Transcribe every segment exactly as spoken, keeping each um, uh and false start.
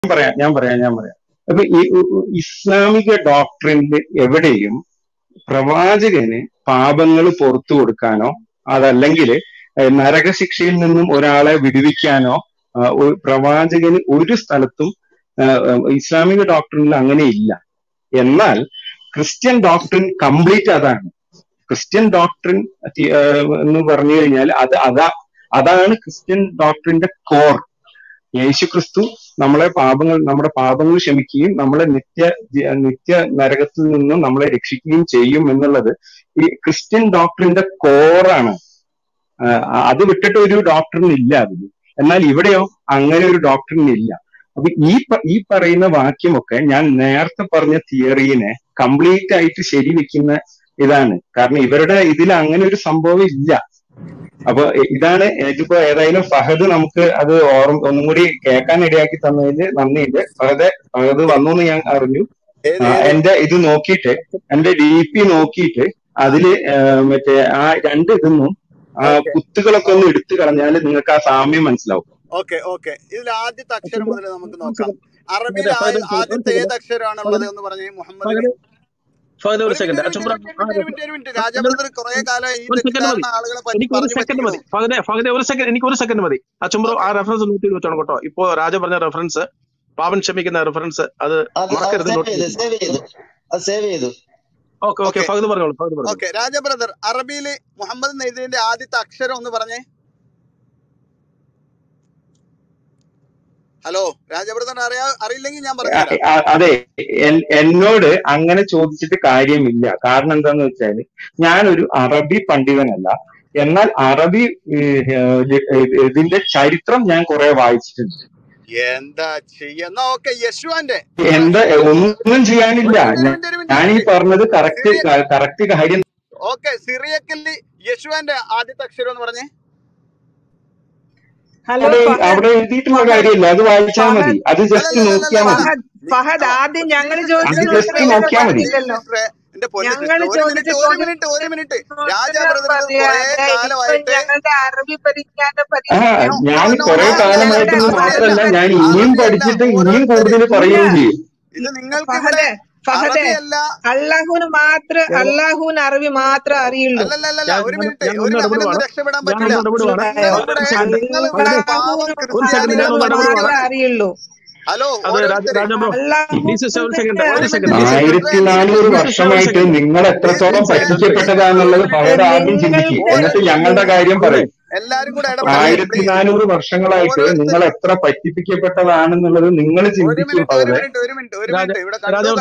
പറയാം ഞാൻ പറയാം ഞാൻ പറയാം അപ്പൊ ഈ ഇസ്ലാമിക ഡോക്ട്രിനിൽ എവിടെയും പ്രവാചകന് പാപങ്ങൾ പുറത്തു കൊടുക്കാനോ അതല്ലെങ്കിൽ നരകശിക്ഷയിൽ നിന്നും ഒരാളെ വിടുവിക്കാനോ പ്രവാചകന് ഒരു സ്ഥലത്തും ഇസ്ലാമിക ഡോക്ട്രിനിൽ അങ്ങനെ ഇല്ല. എന്നാൽ ക്രിസ്ത്യൻ ഡോക്ട്രിൻ കംപ്ലീറ്റ് അതാണ്. ക്രിസ്ത്യൻ ഡോക്ട്രിൻ എന്ന് പറഞ്ഞു കഴിഞ്ഞാൽ അത് അതാ അതാണ് ക്രിസ്ത്യൻ ഡോക്ട്രിന്റെ കോർ. യേശു ക്രിസ്തു നമ്മളെ പാപങ്ങൾ നമ്മുടെ പാപങ്ങൾ ക്ഷമിക്കുകയും നമ്മളെ നിത്യ നിത്യ നരകത്തിൽ നിന്നും നമ്മളെ രക്ഷിക്കുകയും ചെയ്യും എന്നുള്ളത് ഈ ക്രിസ്ത്യൻ ഡോക്ട്രിന്റെ കോറാണ്. അത് വിട്ടിട്ട് ഒരു ഡോക്ട്രിൻ ഇല്ല അതിൽ. എന്നാൽ ഇവിടെയോ അങ്ങനെ ഒരു ഡോക്ട്രിൻ ഇല്ല. അപ്പൊ ഈ ഈ പറയുന്ന വാക്യമൊക്കെ ഞാൻ നേരത്തെ പറഞ്ഞ തിയറീനെ കംപ്ലീറ്റ് ആയിട്ട് ശരിവെക്കുന്ന ഇതാണ്. കാരണം ഇവരുടെ ഇതിൽ അങ്ങനെ ഒരു സംഭവം ഇല്ല. അപ്പൊ ഇതാണ് എനിക്കിപ്പോ ഏതായാലും ഫഹദ് നമുക്ക് അത് ഓർമ്മ ഒന്നും കൂടി കേൾക്കാൻ ഇടയാക്കി തന്നതിന് നന്ദിയുണ്ട്. ഫഹദ് ഫഹദ് വന്നു എന്ന് ഞാൻ അറിഞ്ഞു. എന്റെ ഇത് നോക്കിയിട്ട് എന്റെ ഡി പി നോക്കിയിട്ട് അതില് മറ്റേ ആ രണ്ട് ഇതൊന്നും ആ കുത്തുകളൊക്കെ ഒന്ന് എടുത്തു കളഞ്ഞാൽ നിങ്ങൾക്ക് ആ സാമ്യം മനസ്സിലാവും. ഓക്കെ ഓക്കെ ഇതിൽ ആദ്യത്തെ അക്ഷരം മുതൽ നമുക്ക് നോക്കാം. അറബിയിൽ ആദ്യത്തെ ഏത് അക്ഷരമാണുള്ളത് എന്ന് പറഞ്ഞേ മുഹമ്മദ്. രാജബ്രദർ കുറെ കാലം എനിക്ക് ഒരു സെക്കൻഡ് മതി എനിക്ക് ഒരു സെക്കൻഡ് മതി അച്ചുംബ്രോ. ആ റെഫറൻസ് നോട്ട് ചെയ്ത് വെച്ചോണം കേട്ടോ. ഇപ്പോ രാജ പറഞ്ഞ റെഫറൻസ്, പാപൻ ക്ഷമിക്കുന്ന റെഫറൻസ്, അത് മറക്കരുത്. ഓക്കെ ഓക്കെ ഫഹദ് പറഞ്ഞോളൂ. ഫഹദ് പറഞ്ഞു. ഓക്കെ രാജ ബ്രദർ, അറബിയില് മുഹമ്മദ് നെയ്തിന്റെ ആദ്യത്തെ അക്ഷരം ഒന്ന് പറഞ്ഞേ. ഹലോ രാജബ്രദർ, അറിയാ അറിയില്ലെങ്കിൽ ഞാൻ പറഞ്ഞു. അതെ, എന്നോട് അങ്ങനെ ചോദിച്ചിട്ട് കാര്യമില്ല. കാരണം എന്താന്ന് വെച്ചാല് ഞാനൊരു അറബി പണ്ഡിതനല്ല. എന്നാൽ അറബി ഇതിന്റെ ചരിത്രം ഞാൻ കുറെ വായിച്ചിട്ടുണ്ട്. എന്താ ചെയ്യുന്ന? ഓക്കെ യശുവിന്റെ എന്താ ഒന്നും ചെയ്യാനില്ല. ഞാൻ ഈ പറഞ്ഞത് കറക്റ്റ് കറക്റ്റ് കാര്യം. ഓക്കെ സിറിയക്കല്ലി യശുവിന്റെ ആദ്യത്തെ അക്ഷരം എന്ന് പറഞ്ഞേ. അവിടെ എഴുതിയിട്ടുള്ള കാര്യമില്ല, അത് വായിച്ചാൽ മതി. അത് ജസ്റ്റ് നോക്കിയാൽ മതി. ഫഹദ് ആദ്യം ഞങ്ങൾ അത് ജസ്റ്റ് നോക്കിയാൽ മതി. ആ ഞാൻ കുറെ കാലമായിട്ട് മാത്രമല്ല, ഞാൻ ഇനിയും പഠിച്ചിട്ട് ഇനിയും കൂടുതൽ പറയുകയും ചെയ്യും. ഇത് നിങ്ങൾക്ക് ഫഹദേ, അള്ളാഹുവിന് മാത്രം അള്ളാഹുവിന് അറബി മാത്രം അറിയുള്ളൂ. ഒരു മിനിറ്റ് ഒരു മിനിറ്റ് രക്ഷപ്പെടാൻ പറ്റില്ല. അറിയുള്ളൂ. ഹലോ ആയിരത്തി നാനൂറ് വർഷമായിട്ട് നിങ്ങൾ എത്രത്തോളം പറ്റിക്കപ്പെട്ടതാന്നുള്ളത് ഫഹദ് ആദ്യം ചിന്തിക്കും, എന്നിട്ട് ഞങ്ങളുടെ കാര്യം പറയും. എല്ലാരും കൂടെ ആയിരത്തി നാനൂറ് വർഷങ്ങളായിട്ട് നിങ്ങൾ എത്ര പറ്റിപ്പിക്കപ്പെട്ടതാണെന്നുള്ളത് നിങ്ങൾ ചിന്തിക്കും. ഫഹദ് ഒരു മിനിറ്റ് ഒരു മിനിറ്റ് ഇവിടെ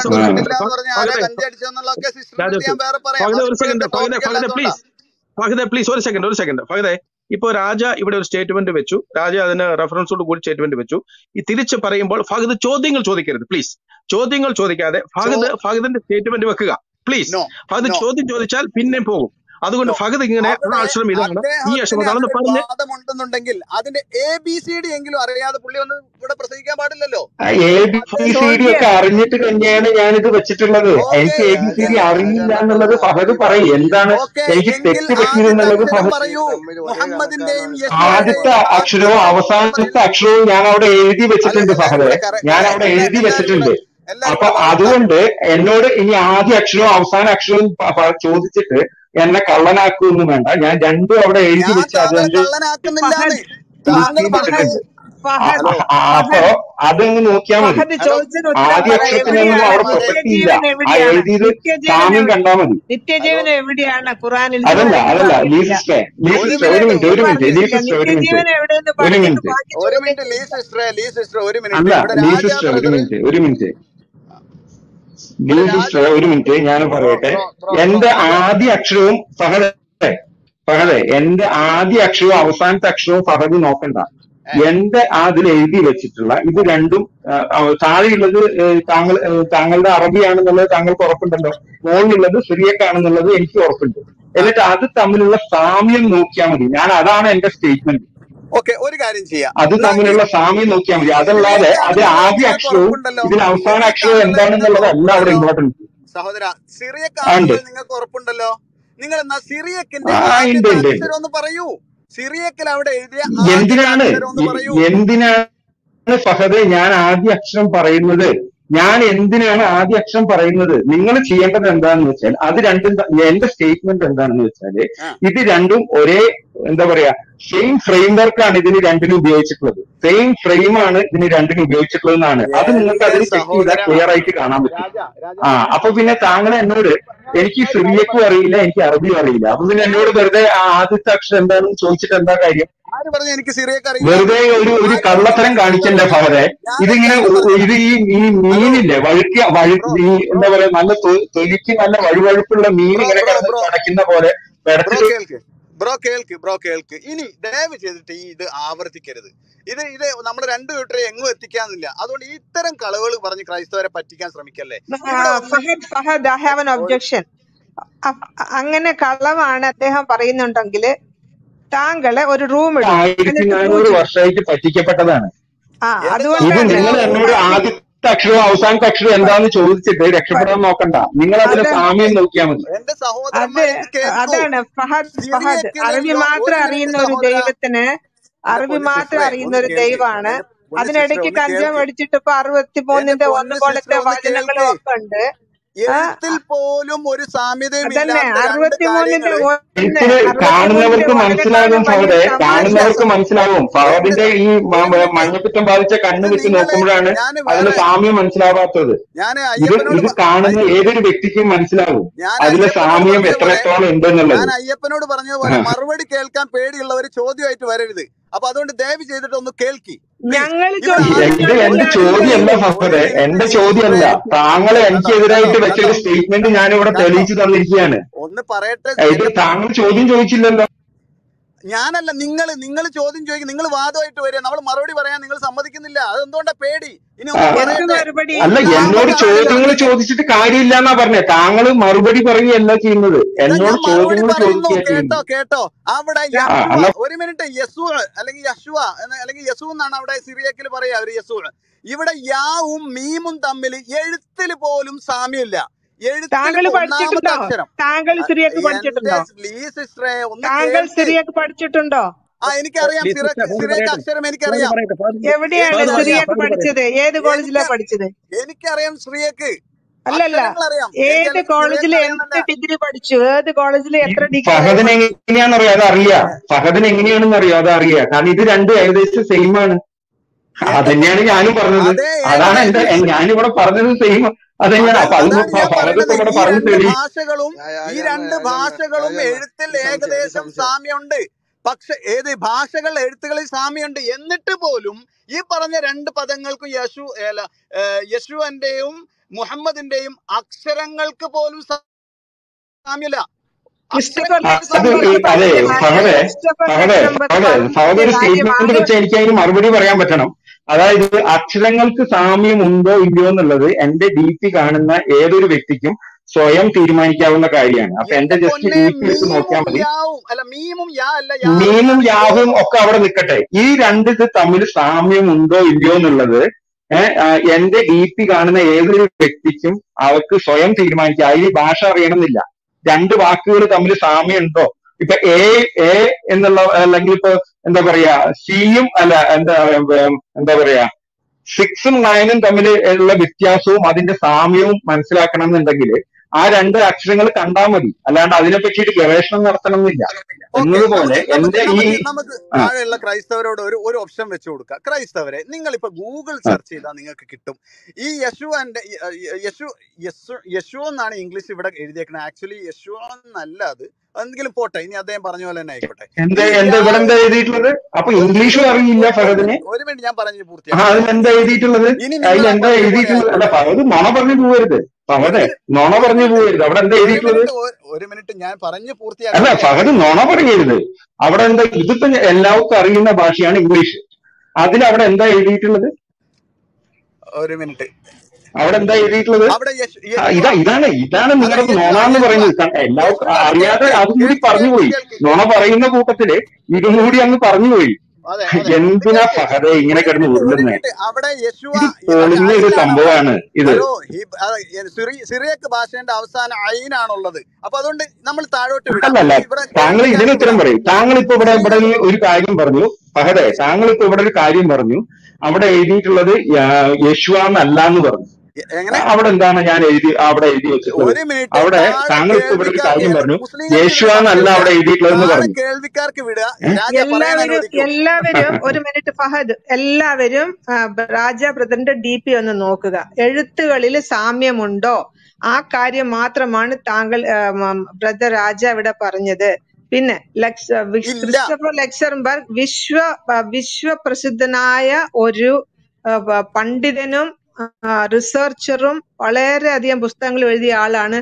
ഫഹദേ പ്ലീസ് ഒരു സെക്കൻഡ് ഒരു സെക്കൻഡ് ഫഹദേ. ഇപ്പൊ രാജ ഇവിടെ ഒരു സ്റ്റേറ്റ്മെന്റ് വെച്ചു, രാജ അതിന് റെഫറൻസോട് കൂടി സ്റ്റേറ്റ്മെന്റ് വെച്ചു. ഈ തിരിച്ച് പറയുമ്പോൾ ഫഹദ് ചോദ്യങ്ങൾ ചോദിക്കരുത് പ്ലീസ്. ചോദ്യങ്ങൾ ചോദിക്കാതെ ഫഹദ് ഫഹദിന്റെ സ്റ്റേറ്റ്മെന്റ് വെക്കുക പ്ലീസ്. ഫഹദ് ചോദ്യം ചോദിച്ചാൽ പിന്നെ പോകും. അതുകൊണ്ട് ഫഹദ് ഇങ്ങനെ അക്ഷരം ഇതാണ് ഈ അക്ഷരമാണെന്ന് പറഞ്ഞ് വാദമുണ്ടെന്നുണ്ടെങ്കിൽ അതിന്റെ എ ബി സി ഡി എങ്കിലും അറിയാതെ പുള്ളി ഒന്ന് ഇവിടെ പ്രസംഗിക്കാൻ പാടില്ലല്ലോ. എ ബി സി ഡി ഒക്കെ അറിഞ്ഞിട്ട് തന്നെയാണ് ഞാനിത് വെച്ചിട്ടുള്ളത്. എനിക്ക് എ ബി സി ഡി അറിയില്ല എന്നുള്ളത് ഫഹദ് പറയും. എന്താണ് എനിക്ക് തെറ്റ് പറ്റിയതെന്നുള്ളത് ആദ്യത്തെ അക്ഷരവും അവസാനത്തെ അക്ഷരവും ഞാൻ അവിടെ എഴുതി വെച്ചിട്ടുണ്ട് ഫഹദ്. ഞാൻ അവിടെ എഴുതി വെച്ചിട്ടുണ്ട്. അപ്പൊ അതുകൊണ്ട് എന്നോട് ഇനി ആദ്യ അക്ഷരവും അവസാന അക്ഷരവും ചോദിച്ചിട്ട് എന്നെ കള്ളനാക്കൊന്നും വേണ്ട. ഞാൻ രണ്ടും അവിടെ എഴുതി വെച്ച് അതുകൊണ്ട് അപ്പൊ അതങ്ങ് നോക്കിയാൽ മതി. ആദ്യ അക്ഷരത്തിനൊന്നും അവിടെ പ്രസക്തി ഇല്ല. ആ എഴുതിയത് സാമ്യം കണ്ടാൽ മതി. നിത്യജീവൻ എവിടെയാണ് ഖുറാനിൽ? അതല്ല അതല്ല ലീ സിസ്റ്റർ ലീ സിസ്റ്റർ ഒരു മിനിറ്റ് ഒരു മിനിറ്റ് ലീ സിസ്റ്റർ ഒരു മിനിറ്റ് ഒരു മിനിറ്റ് ഒരു minute Lee sister Lee sister ഒരു മിനിറ്റ് അല്ല ലീ സിസ്റ്റർ ഒരു മിനിറ്റ് ഒരു മിനിറ്റ് ലീ സിസ്റ്റർ ഒരു മിനിറ്റ് ഞാൻ പറയട്ടെ. എന്റെ ആദ്യ അക്ഷരവും ഫഹദ് ഫഹദ് എന്റെ ആദ്യ അക്ഷരവും അവസാനത്തെ അക്ഷരവും ഫഹദ് നോക്കണ്ട. എന്റെ അതിൽ എഴുതി വെച്ചിട്ടുള്ള ഇത് രണ്ടും താഴെയുള്ളത് താങ്കൾ താങ്കളുടെ അറബിയാണെന്നുള്ളത് താങ്കൾക്ക് ഉറപ്പുണ്ടല്ലോ, മുകളിലുള്ളത് സിറിയക്കാണെന്നുള്ളത് എനിക്ക് ഉറപ്പുണ്ട്. എന്നിട്ട് അത് തമ്മിലുള്ള സാമ്യം നോക്കിയാൽ മതി. ഞാൻ അതാണ് എന്റെ സ്റ്റേറ്റ്മെന്റ്. ഓക്കെ ഒരു കാര്യം ചെയ്യാം, അത് തമ്മിലുള്ള സാമ്യം നോക്കിയാൽ മതി. അതല്ലാതെ അത് ആദ്യ അക്ഷരവും ഇതിന് അവസാന അക്ഷരവും എന്താണെന്നുള്ളത് അല്ല അവിടെ ഇമ്പോർട്ടൻസ്. സഹോദര സിറിയക്കാണെന്ന് നിങ്ങൾക്ക് ഉറപ്പുണ്ടല്ലോ. നിങ്ങൾ എന്നാ സിറിയക്കിന്റെ ഒന്ന് പറയൂ. സിറിയക്കിൽ അവിടെ എഴുതിയ എന്തിനാണ് എന്തിനാണ് ഫഹദെ ഞാൻ ആദ്യ അക്ഷരം പറയുന്നത്. ഞാൻ എന്തിനാണ് ആദ്യ അക്ഷരം പറയുന്നത്? നിങ്ങൾ ചെയ്യേണ്ടത് എന്താണെന്ന് വെച്ചാൽ അത് രണ്ടും ത- എന്റെ സ്റ്റേറ്റ്മെന്റ് എന്താണെന്ന് വെച്ചാല് ആ ഇത് രണ്ടും ഒരേ എന്താ പറയാ സെയിം ഫ്രെയിം വർക്കാണ് ഇതിന് രണ്ടിനും ഉപയോഗിച്ചിട്ടുള്ളത്. സെയിം ഫ്രെയിമാണ് ഇതിന് രണ്ടിനും ഉപയോഗിച്ചിട്ടുള്ളത് എന്നാണ്. അത് നിങ്ങൾക്ക് എന്റെ അതിൽ ചെക്ക് ചെയ്താൽ സഹോദര ക്ലിയർ ആയിട്ട് കാണാൻ പറ്റും. രാജ രാജ ആ ഒന്ന് അപ്പൊ പിന്നെ താങ്കൾ എന്നോട് എനിക്ക് ഞാൻ ഒരു കാര്യം സിറിയക്കും പറയട്ടെ. അറിയില്ല, എനിക്ക് അറബിയും അറിയില്ല. അപ്പൊ പിന്നെ ഞാൻ എന്നോട് വെറുതെ ആ ആദ്യത്തെ അക്ഷരം എന്താണെന്ന് ചോദിച്ചിട്ട് എന്താ കാര്യം? ആര് പറഞ്ഞു എനിക്ക് സിറിയക്ക് അറിയില്ല? വെറുതെ ഒരു ഒരു ആര് പറഞ്ഞു കള്ളത്തരം എനിക്ക് സിറിയക്ക് കാണിക്കണ്ട അറിയില്ല? ഫഹദെ. ഞാൻ ഇതിങ്ങനെ ഞാൻ ഉ- ഉ- പറഞ്ഞു. ഇത് ഈ ഈ ഹലോ മീനില്ലേ വഴുക്ക വഴു ബ്രോ ഈ ബ്രോ എന്താ പറയാ നല്ല തൊ- തൊലിക്ക് നല്ല വഴുവഴുപ്പുള്ള മീൻ ബ്രോ ഇങ്ങനെ ബ്രോ കിടന്ന് ബ്രോ പിടയ്ക്കുന്ന പോലെ ബ്രോ പിടച്ചിട്ട് കേൾക്ക് ബ്രോ കേൾക്ക് ബ്രോ കേൾക്ക് ഇനി ദയവ് ചെയ്തിട്ട് ഈ ഇത് ആവർത്തിക്കരുത്. ഇത് ഇത് നമ്മുടെ രണ്ടു കൂട്ടരെ എങ്ങും എത്തിക്കാന്നില്ല. അതുകൊണ്ട് ഇത്തരം കളവുകൾ പറഞ്ഞ് ക്രൈസ്തവരെ പറ്റിക്കാൻ ശ്രമിക്കല്ലേ. ഇവിടെ ഒന്ന് Fahad Fahad I have an ഒരു ഒബ്ജക്ഷൻ. അങ്ങനെ കളവാണ് അദ്ദേഹം പറയുന്നുണ്ടെങ്കിൽ താങ്കളെ ഒരു റൂം ഇടും, ആയിരത്തി എന്നിട്ട് പ്രൂവ് നാനൂറ് ചെയ്യും. വർഷമായിട്ട് പറ്റിക്കപ്പെട്ടതാണ്. ആ എന്റെ ഇത് അതുകൊണ്ടാണ് നിങ്ങൾ സഹോദര എന്നോട് ഒന്ന് ആദ്യത്തെ അക്ഷരവും അവസാനത്തെ അക്ഷരവും എന്താന്ന് ചോദിച്ചിട്ട് പ- രക്ഷപ്പെടാൻ നോക്കണ്ട. നിങ്ങൾ അതിലെ അത് സാമ്യം നോക്കിയാൽ മതി. എന്റെ അത് സഹോദരന്മാരെ ഇത് കേൾക്കൂ. അതാണ് ഫഹദ് ഫഹദ് സിറിയക്കിലെ അറബി ലോ മാത്രം ഒരു മിനിറ്റ് അറിയുന്ന ഒരു സഹോദര ദൈവത്തിന് എന്റെ അറബി പൊന്നു മാത്രം സിസ്റ്ററെ അറിയുന്ന ഒന്ന് ഒരു കേൾക്ക്. ദൈവമാണ്. എന്റെ പൊന്നു സിസ്റ്ററെ അതിനിടയ്ക്ക് ഒന്ന് കഞ്ചാവ് കേൾക്ക്. അടിച്ചിട്ട് ഇപ്പൊ അറുപത്തി എന്റെ മൂന്നിന്റെ ഒന്ന് പൊന്നു പോലത്തെ സിസ്റ്ററെ ഒന്ന് വചനങ്ങളും കേൾക്ക്. ഒക്കെ ഉണ്ട്. ആ എഴുത്തിൽ പോലും ഒരു സാമ്യതയും അതന്നെ ഇല്ലാത്ത രണ്ട് അറുപത്തി മൂന്നിന്റെ കാര്യങ്ങള് ഒന്ന് എഴുത്തിന് അറുപത്തി മൂന്നിന്റെ കാണുന്നവർക്ക് വചനങ്ങളുടെ മനസ്സിലാകും വലിയ ഫഹദെ, എന്റെ കാണുന്നവർക്ക് സ- സമാനതയുണ്ട്. മനസ്സിലാകും. എന്റെ ഫഹദിന്റെ സ- ഈ മ- ഒരു മ- മിനിറ്റ് മഞ്ഞപ്പിത്തം ബാധിച്ച കണ്ണ് ഇത് വെച്ച് നിങ്ങള് നോക്കുമ്പോഴാണ് ഞാൻ അതിന് വേറെ സാമ്യം മനസ്സിലാവാത്തത്. ഞാൻ ഇത് അയ്യപ്പനോട് ഇത് പ- കാണുന്ന അയ്യ- ഏതൊരു വ്യക്തിക്കും മനസ്സിലാവും ഞാൻ അതിലെ അയ്യപ്പനോട് സാമ്യം പറഞ്ഞ പോലെ എത്രത്തോളം ഉണ്ടെന്നുള്ളത്. ഞാൻ അയ്യപ്പനോട് പറഞ്ഞതുപോലെ മറുപടി കേൾക്കാൻ പേടിയുള്ളവർ ചോദ്യമായിട്ട് വരരുത്. അപ്പൊ അതുകൊണ്ട് ദയവ് ചെയ്തിട്ട് ഒന്ന് കേൾക്കി പ്ലീസ്. ഞങ്ങൾ ഇവിടെ ആദ്യം എന്റെ ചോദിക്കുന്നത് ഒരു എന്റെ മിനിറ്റ് ചോദ്യമല്ല ഒരു ഫഹദെ, മിനിറ്റ് എന്റെ സിസ്റ്ററെ ചോദ്യമല്ല. താങ്കൾ കണ്ടോ എനിക്കെതിരായിട്ട് കണ്ടോ വെച്ചൊരു കണ്ടോ സ്റ്റേറ്റ്മെന്റ് ഞാനിവിടെ കണ്ടോ തെളിയിച്ചു തന്നിരിക്കുകയാണ്. ഒന്ന് പറയട്ടെ. ഇത് എന്റെ താങ്കൾ ചോദ്യം ചോദിച്ചില്ലല്ലോ. ഞാനല്ല നിങ്ങൾ നിങ്ങൾ ചോദ്യം ചോദിക്കും, നിങ്ങൾ വാദമായിട്ട് വരിക, നമ്മൾ മറുപടി പറയാൻ നിങ്ങൾ സമ്മതിക്കുന്നില്ല. അതെന്തുകൊണ്ടാ പേടി? ഇനി ആ, ഒന്ന് എന്ത് പറയട്ടെ. മറുപടി? അല്ല ഒന്നാമത്തെ എന്നോട് കാര്യം ചോദ്യങ്ങൾ പറഞ്ഞത് ചോദിച്ചിട്ട് കാര്യമില്ല എന്നാ പറഞ്ഞേ. താങ്കൾ മറുപടി പറയുകയല്ല ചെയ്യുന്നത്, ഇതാ എന്നോട് ഞാൻ മറുപടി ചോദ്യങ്ങൾ പറയുന്നു. ചോദിക്കുക കേട്ടോ ചെയ്യുന്നത്. കേട്ടോ അവിടെ ഞാൻ ആ യശുവ, എന്നാ ഒരു മിനിറ്റ്, യസു അല്ലെങ്കിൽ യശുവ എന്ന- അല്ലെങ്കിൽ യസു എന്നാണ് അവിടെ സിറിയക്കിൽ പറയാ ഒരു യസു. ഇവിടെ യാവും മീമും തമ്മിൽ എഴുത്തിൽ പോലും സാമ്യമില്ല. എഴുത്തിൽ താങ്കൾ ഒന്നാമത്തെ പഠിച്ചിട്ടുണ്ടോ? അക്ഷരം താങ്കൾ അ- സിറിയക്ക് എന്റെ പഠിച്ചിട്ടുണ്ടോ? ലീ സിസ്റ്ററെ ഒന്ന് താങ്കൾ കേൾക്ക്. സിറിയക്ക് പഠിച്ചിട്ടുണ്ടോ? ആ എനിക്കറിയാം, പ്ലീസ് സിറക്ക് ഫഹദ് സിറിയക്ക് പറയട്ടെ. അക്ഷരം ഫഹദ് എനിക്കറിയാം. പറയട്ടെ. ഫഹദ് എവിടെയാണ് ഫഹദ് പറയട്ടെ. എനിക്കറിയാം സിറിയക്ക് ഫഹദ് പറയട്ടെ. പഠിച്ചത്? ഏത് കോളേജിലാ എനിക്ക് പഠിച്ചത്? എനിക്കറിയാം സിറിയക്ക് അല്ലല്ല, അക്ഷരങ്ങൾ അറിയാം. എനിക്ക് ഏത് അല്ലെങ്കിൽ കോളേജിൽ സിറിയക്ക് എന്ത് അറിയാന്നല്ല. ഡിഗ്രി പഠിച്ചു? ഏത് കോളേജിൽ ഈ എത്ര ഡിഗ്രി വരെ ഫഹദിന് പഠിച്ചു? എങ്ങനെയാണെന്നറിയോ അത് അറിയാം. ഫഹദിന് എങ്ങനെയാണെന്ന് അറിയോ അത് അറിയാം. കാരണം ഇത് രണ്ടും ഏകദേശം സെയിം ആണ്. എന്റെ അതന്നെയാണ് ഞാനും പറഞ്ഞത്. അതേ അതാണ് എന്റെ ഏകദേശം ഞാനിവിടെ പറഞ്ഞത് സെയിം അതന്നെയാണ്. അതെ അപ്പൊ അത് അതാണ് ഞാൻ ഫഹദ് ഇപ്പൊ പറയണത്. ഇവിടെ ഈ പറഞ്ഞ് രണ്ട് തെളി ഭാഷകളും ഈ രണ്ട് ഭാഷകളും എഴുത്തിൽ ഏകദേശം സാമ്യമുണ്ട്. പക്ഷെ ഏത് ഭാഷകൾ എഴുത്തുകളിൽ സാമ്യമുണ്ട്. എന്നിട്ട് പോലും ഈ പറഞ്ഞ രണ്ട് പദങ്ങൾക്കും യശു അല്ല ഏഹ് യശുവിന്റെയും മുഹമ്മദിന്റെയും അക്ഷരങ്ങൾക്ക് പോലും സാമ്യമില്ല. ക്രിസ്റ്റഫർ അക്ഷരങ്ങൾക്ക് അത് സാമ്യമില്ല. ഈ ലക്സംബർഗ് അതെ പറഞ്ഞ കാര്യം ഫഹദെ ക്രിസ്റ്റഫർ ഫഹദെ ലക്സംബർഗ് ഫഹദെ ഫഹദ് പറഞ്ഞ ഒരു കാര്യം സ്റ്റേറ്റ്മെന്റ് ആകെ വെച്ച് എനിക്ക് അതിന് മറുപടി പറയാൻ പറ്റണം. അതായത് അക്ഷരങ്ങൾക്ക് സാമ്യം ഉണ്ടോ ഇല്ലയോ എന്നുള്ളത് എന്റെ ഡി പി കാണുന്ന ഏതൊരു വ്യക്തിക്കും സ്വയം തീരുമാനിക്കാവുന്ന കാര്യമാണ്. അപ്പൊ എന്റെ എന്റെ ജസ്റ്റ് പൊന്നെ, ഡി പി എടുത്ത് നോക്കിയാൽ മീമും മതി. യാവും അല്ല മീമും യാ അല്ല യാവും മീമും യാണ് യോ. യാവും ഒക്കെ അവിടെ നിൽക്കട്ടെ. ഈ രണ്ട് ഇത് തമ്മിൽ സാമ്യം ഉണ്ടോ ഇല്ലയോ എന്നുള്ളത് ഏഹ് എന്റെ ഡി പി കാണുന്ന ഏതൊരു വ്യക്തിക്കും അവർക്ക് സ്വയം തീരുമാനിക്കാം. അതിന് ഭാഷ അറിയണമെന്നില്ല. രണ്ട് വാക്കുകൾ തമ്മിൽ സാമ്യം ഉണ്ടോ? ഇപ്പൊ എ എ എന്നുള്ള അല്ലെങ്കിൽ ഇപ്പൊ എന്താ പറയാ സിയും അല്ല എന്താ ഉം, എന്താ പറയാ സിക്സും നയനും തമ്മിൽ ഉള്ള വ്യത്യാസവും അതിന്റെ സാമ്യവും മനസ്സിലാക്കണം എന്നുണ്ടെങ്കിൽ ആ രണ്ട് അക്ഷരങ്ങൾ കണ്ടാൽ മതി. അല്ലാണ്ട് അതിനെ പറ്റിയിട്ട് ഗവേഷണം നടത്തണം എന്നില്ല. ഓക്കെ, എന്നതുപോലെ നമുക്ക് നമുക്ക് എന്റെ ഈ നമുക്ക് നമുക്ക് ആ താഴെയുള്ള ക്രൈസ്തവരോട് ഒരു ഒരു ഓപ്ഷൻ വെച്ച് കൊടുക്കുക. ക്രൈസ്തവരെ, നിങ്ങൾ ഇപ്പൊ ഗൂഗിൾ ആ, സെർച്ച് ചെയ്താൽ നിങ്ങൾക്ക് കിട്ടും. ഈ യശു ആൻഡ് യശു യശു യശു എന്നാണ് ഇംഗ്ലീഷ് ഇവിടെ എഴുതിയേക്കുന്നത്. ആക്ച്വലി യശു എന്നല്ല അത്. എന്തെങ്കിലും പോട്ടെ, ഇനി അദ്ദേഹം പറഞ്ഞ പോലെ തന്നെ ആയിക്കോട്ടെ. എന്താ ഈ എന്താ ഇവിടെ എന്താ യാവും എഴുതിയിട്ടുള്ളത്? അപ്പൊ ഒരു ഇംഗ്ലീഷും ഒരു അറിയില്ല ഒരു ഒരു ഫഹദിന്. മിനിറ്റ് ഒരു മിനിറ്റ് ഞാൻ പറഞ്ഞു ആ പൂർത്തിയാക്കട്ടെ. അതിലെന്താ എഴുതിയിട്ടുള്ളത്? ഇനി നിങ്ങൾ അതിലെന്താ പറഞ്ഞ പോലെ എഴുതിയിട്ടുള്ളത്? അല്ല ആയിക്കോട്ടെ. ഫഹദ് നുണ പറഞ്ഞു പോകരുത്. ഒരു ഫഹദെ മിനിറ്റ് നുണ ഒരു പറഞ്ഞു മിനിറ്റ് പോകരുത്. അവിടെ എന്താ ഒരു എഴുതിയിട്ടുള്ളത്? മിനിറ്റ് ഒരു മിനിറ്റ് ഞാൻ പറഞ്ഞു അല്ല പൂർത്തിയാക്കട്ടെ. ഫഹദ് നുണ പറയരുത്. അവിടെ എന്താ ഇതിപ്പോ എല്ലാവർക്കും അറിയുന്ന ഭാഷയാണ് ഇംഗ്ലീഷ്. അതിലവിടെ എന്താ എഴുതിയിട്ടുള്ളത്? ഒരു മിനിറ്റ് അവിടെ എന്താ എഴുതിയിട്ടുള്ളത്? അവിടെ യശു ആ, യശുവ ഇതാ ഇതാണ് ഇതാണ് അല്ല നിങ്ങളുടെ യശുവ നുണ എന്ന് യശുവ പറയുന്നത്. ക- എല്ലാവർക്കും യശുവ അറിയാതെ കേൾക്ക് അതും കൂടി കേൾക്ക് കേൾക്ക് പറഞ്ഞുപോയി. കേൾക്ക് നുണ കേൾക്ക് പറയുന്ന കൂട്ടത്തില് ഇതും കൂടി അങ്ങ് പറഞ്ഞുപോയി. അതെ അതെ ഇത് എന്തിനാ കേൾക്ക് ഫഹദെ ഇങ്ങനെ ഒരു കിടന്ന് മിനിറ്റ് ഒരു ഉരുളുന്നേ? മിനിറ്റ് അവിടെ യശുവ ഇത് ഈ- അത് പൊളിഞ്ഞ ഒരു അയിനാണ് അവിടെ. സംഭവമാണ് ഇത്. ഹലോ ഈ അത് സിറി സിറിയക്ക് ഭാഷേന്റെ അവസാനം അയിനാണുള്ളത്. അപ്പൊ അതുകൊണ്ട് നമ്മൾ താഴോട്ട് വിടാം. അല്ലല്ല, പക്ഷെ ഇവിടെ താങ്കൾ ഇതിന് കേൾവിക്കാർക്ക് ഉത്തരം വിടാം. പറയും. താങ്കൾ ഇപ്പൊ ഇവിടെ ഇവിടെ സിറിയക്ക് ഒരു കാര്യം പറഞ്ഞു ഫഹദെ, താങ്കൾ ഇപ്പൊ ഇവിടെ ഒരു കാര്യം പറഞ്ഞു. അവിടെ എഴുതിയിട്ടുള്ളത് യേശുവ എന്നല്ല എന്ന് പറഞ്ഞു. എ- എങ്ങനെ അവിടെ എന്താണ് ഞാൻ എഴുതി അവിടെ എഴുതി വെച്ചിട്ടുള്ളത്? ഒരു മിനിറ്റ് അവിടെ താഴെ താങ്കൾ ഇപ്പൊ ഇവിടെ ഒരു കേൾവിക്കാർക്ക് കാര്യം പറഞ്ഞു, മുസ്ലിങ്ങൾക്ക് ഇതിൽ യേശുവ എന്നല്ല സംശയമില്ല. അവിടെ എഴുതിയിട്ടുള്ളതെന്ന് താഴെ പറഞ്ഞു. കേൾവിക്കാർക്ക് വിടുക. ഏഹ്? രാജ പറയാൻ എല്ലാവരും അനുവദിക്കൂ. എല്ലാവരും ഒരു മിനിറ്റ് ഫഹദ്, എല്ലാവരും ആ, രാജ ബ്രദറിന്റെ ഡി പി ഒന്ന് നോക്കുക. എഴുത്തുകളിൽ സാമ്യമുണ്ടോ? ആ കാര്യം മാത്രമാണ് താങ്കൾ ബ്രദർ രാജ ഇവിടെ പറഞ്ഞത്. പിന്നെ ലക്സ് വിസ്- ഇല്ല ക്രിസ്റ്റഫർ ലെക്സർബർഗ് വിശ്വ ആ, വിശ്വപ്രസിദ്ധനായ ഒരു ആ, പ- പണ്ഡിതനും റിസർച്ചറും വളരെയധികം പുസ്തകങ്ങൾ എഴുതിയ ആളാണ്.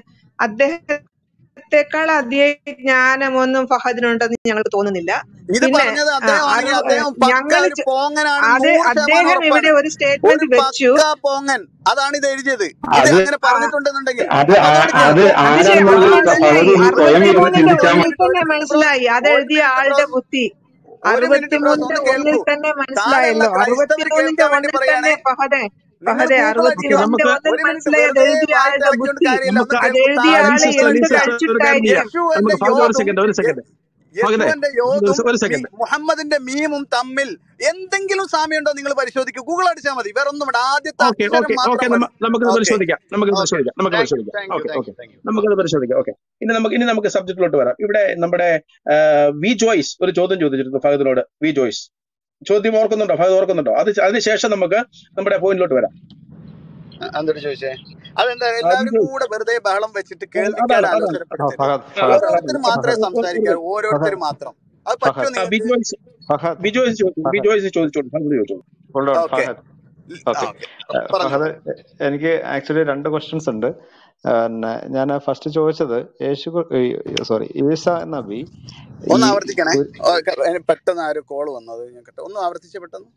അദ്ദേഹത്തെക്കാൾ അധികം ജ്ഞാനമൊന്നും ഫഹദിനുണ്ടെന്ന് ഞങ്ങൾക്ക് തോന്നുന്നില്ല. ഇത് പിന്നെ പറഞ്ഞത് ആ, അദ്ദേഹമാണെങ്കിൽ അറു അദ്ദേഹം പക്ക ഞങ്ങൾ ഒരു പോങ്ങനാണ്. അത് നൂറ് ശതമാനം അദ്ദേഹം ഉറപ്പാണ്. ഇവിടെ ഒരു ഒരു സ്റ്റേറ്റ്മെന്റ് വെച്ചു. പക്ക പോങ്ങൻ. അതാണ് ഇത് എഴുതിയത്. ഇത് അത് അങ്ങനെ ആ, പറഞ്ഞിട്ടുണ്ടെന്നുണ്ടെങ്കിൽ അത് ആ- അതുകൊണ്ട് അത് കേൾക്കൂ. അത് ശരി, അത് ആരാണെന്നുള്ളത് മനസ്സിലായി. ഫഹദ് ഒന്ന് സ്വയം ഇരുന്ന് അറുപത്തിമൂന്നിന്റെ ചിന്തിച്ചാൽ ഒരു മതി. ഒന്നിൽ മിനിറ്റ് ഒരു തന്നെ മിനിറ്റ് ബ്രോസ് മനസ്സിലായി. അത് ഒരു എഴുതിയ മിനിറ്റ് ആളുടെ ബ്രോസ് ബുദ്ധി. ഒരു മിനിറ്റ് ബ്രോസ് അറുപത്തിമൂന്നിന്റെ ഒന്ന് ഒന്നിൽ കേൾക്കൂ. തന്നെ താഴെയുള്ള മനസ്സിലായല്ലോ. ക്രൈസ്തവർ അറുപത്തിമൂന്നിന്റെ കേൾക്കാൻ വേണ്ടി ഒന്നിൽ പറയാണ്. തന്നെ ഫഹദെ നിങ്ങൾ ഫഹദെ ഗൂഗിൾ ഓക്കെ അറുപത്തിമൂന്നിന്റെ നമുക്ക് ഒന്നിൽ ഒരു മിനിറ്റ് മനസ്സിലായി അത് വെറുതെ എഴുതിയ ആളുടെ വായിട്ടിളക്കിയോണ്ട് ബുദ്ധി. കാര്യമില്ല. നമുക്ക് ഒന്ന് അത് കേൾക്കൂ. എഴുതിയ താഴെ ആള് ലീസിസ്റ്റർ എന്ത് ലീസിസ്റ്റർ ഒരു കാര്യം ചെയ്യാം. കഴിച്ചിട്ടായിരിക്കും? യേശുവിന്റെ നമുക്ക് ഫഹദ് ഒരു യോധും സെക്കൻഡ് ഒരു യ- സെക്കൻഡ് ഫഹദെ യേശുവിന്റെ യോധും ഒരു മി- സെക്കൻഡ് മുഹമ്മദിന്റെ മീമും തമ്മിൽ എന്തെങ്കിലും സാമ്യമുണ്ടോ നിങ്ങൾ പരിശോധിക്കൂ. ഗൂഗിൾ അടിച്ചാൽ മതി. വേറെ ഒന്നും വേണ്ട. ആദ്യത്തെ ഓക്കെ അക്ഷരം ഓക്കെ മാത്രം ഓക്കെ മതി. നമുക്കത് ഓക്കെ പരിശോധിക്കാം നമുക്കത് ഓക്കെ പരിശോധിക്കാം നമുക്ക് താങ്ക് യു പരിശോധിക്കാം thank you okay thank okay you thank you നമുക്കത് പരിശോധിക്കാം. ഓക്കെ ഇനി നമുക്ക് ഇനി നമുക്ക് സബ്ജക്റ്റിലോട്ട് വരാം. ഇവിടെ നമ്മുടെ ആ, വി ജോയ്സ് ഒരു ചോദ്യം ചോദിച്ചിരുന്നു ഫഹദിനോട്. വി ജോയ്സ് ചോദ്യം ഓർക്കുന്നുണ്ടോ? ഫഹദ് ഓർക്കുന്നുണ്ടോ? അത് അതിനുശേഷം നമുക്ക് നമ്മുടെ പോയിന്റിലോട്ട് വരാം. എന്തൊരു ചോദിച്ചേ? അതെന്താ ആ, വി എല്ലാവരും ജോയ്സ് കൂടെ വെറുതെ ബഹളം വെച്ചിട്ട് അതാണ് കേൾവിക്കാരെ അതാണ് ആ, അലോസരപ്പെടുത്തരുത്. ഫഹദ് ആ, ഫഹദ് അതാണ് ഓരോരുത്തർ മാത്രമേ ഒരു- ഒരു- സംസാരിക്കാവൂ. ഒരു- ഓരോരുത്തർ ഫഹദ് മാത്രം. അത് പറ്റുമോ ഫഹദ് ആ, വി നിങ്ങൾക്ക്? ജോയ്സ് ഫഹദ് വി ജോയ്സ് ചോദിച്ചു വി ഫഹദ് ജോയ്സ് ചോദിച്ചോളൂ ഫഹദ് ചോദിച്ചോളൂ. Hold on okay Fahad. ആ ഓക്കെ ഓക്കെ പറഞ്ഞോളൂ. ഫഹദ്, എനിക്ക് ആക്ച്വലി രണ്ട് ക്വസ്റ്റ്യൻസ് ഉണ്ട്. പിന്നെ ഞാൻ ഫസ്റ്റ് ചോദിച്ചത് യേശു സോറി ഈസ നബി ഈ ഒന്ന് ആവർത്തിക്കണേ. ഒരു- ഓ, ക- ഏ, പെട്ടെന്ന് ആ ഒരു കോള് വന്നത് ഞാൻ കേട്ടോ. ഒന്ന് ആവർത്തിച്ച് പെട്ടെന്ന്.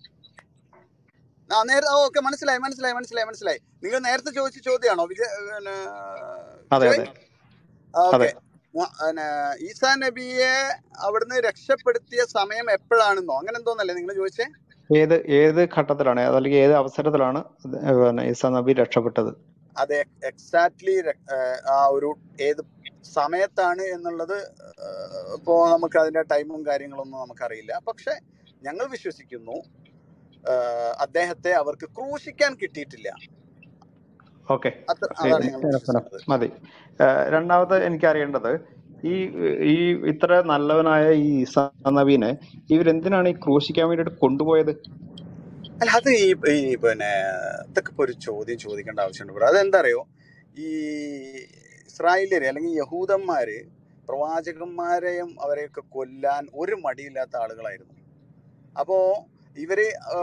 ആ നേരെ ഓക്കെ മനസ്സിലായി മനസ്സിലായി മനസ്സിലായി മനസ്സിലായി. നിങ്ങൾ നേരത്തെ ചോദിച്ച ചോദ്യമാണോ വിജയ്? പിന്നെ അതെ വിജയ് അതെ ആ, അതെ ഓക്കെ. മു- പിന്നെ ഈസാ നബിയെ അവിടുന്ന് രക്ഷപ്പെടുത്തിയ സമയം എപ്പോഴാണെന്നോ അങ്ങനെ എന്തോന്നല്ലേ നിങ്ങൾ ചോദിച്ചേ? ഏത് ഏത് ഘട്ടത്തിലാണ് അതല്ലെങ്കിൽ ഏത് അവസരത്തിലാണ് ഇത് പിന്നെ ഈസ നബി രക്ഷപ്പെട്ടത്? അത് എക്സാക്ട്ലി ആ ഒരു ഏത് സമയത്താണ് എന്നുള്ളത് ഇപ്പോൾ നമുക്ക് അതിന്റെ ടൈമും കാര്യങ്ങളൊന്നും നമുക്കറിയില്ല. പക്ഷെ ഞങ്ങൾ വിശ്വസിക്കുന്നു ആ, അദ്ദേഹത്തെ അവർക്ക് ക്രൂശിക്കാൻ കിട്ടിയിട്ടില്ല. ഓക്കെ, അത്ര അതാണ് ഞങ്ങൾ വിശ്വസിക്കുന്നത്. മതി. ഏഹ് രണ്ടാമത് എനിക്ക് അറിയേണ്ടത്, ഈ ഈ ഇത്ര നല്ലവനായ ഈ ഈസാ നബീനെ ഇവരെന്തിനാണ് ഈ ക്രൂശിക്കാൻ വേണ്ടിയിട്ട് കൊണ്ടുപോയത്? അല്ല അത് ഈ ഈ പിന്നെ ഇതൊക്കെ ഇപ്പോൾ ഒരു ചോദ്യം ചോദിക്കേണ്ട ആവശ്യമുണ്ട് ബ്രോ. അതെന്താ അറിയോ? ഈ ഇസ്രായേലിയര് അല്ലെങ്കിൽ യഹൂദന്മാര് പ്രവാചകന്മാരെയും അവരെയൊക്കെ കൊല്ലാൻ ഒരു മടിയില്ലാത്ത ആളുകളായിരുന്നു. അപ്പോ ഇവര് ആ,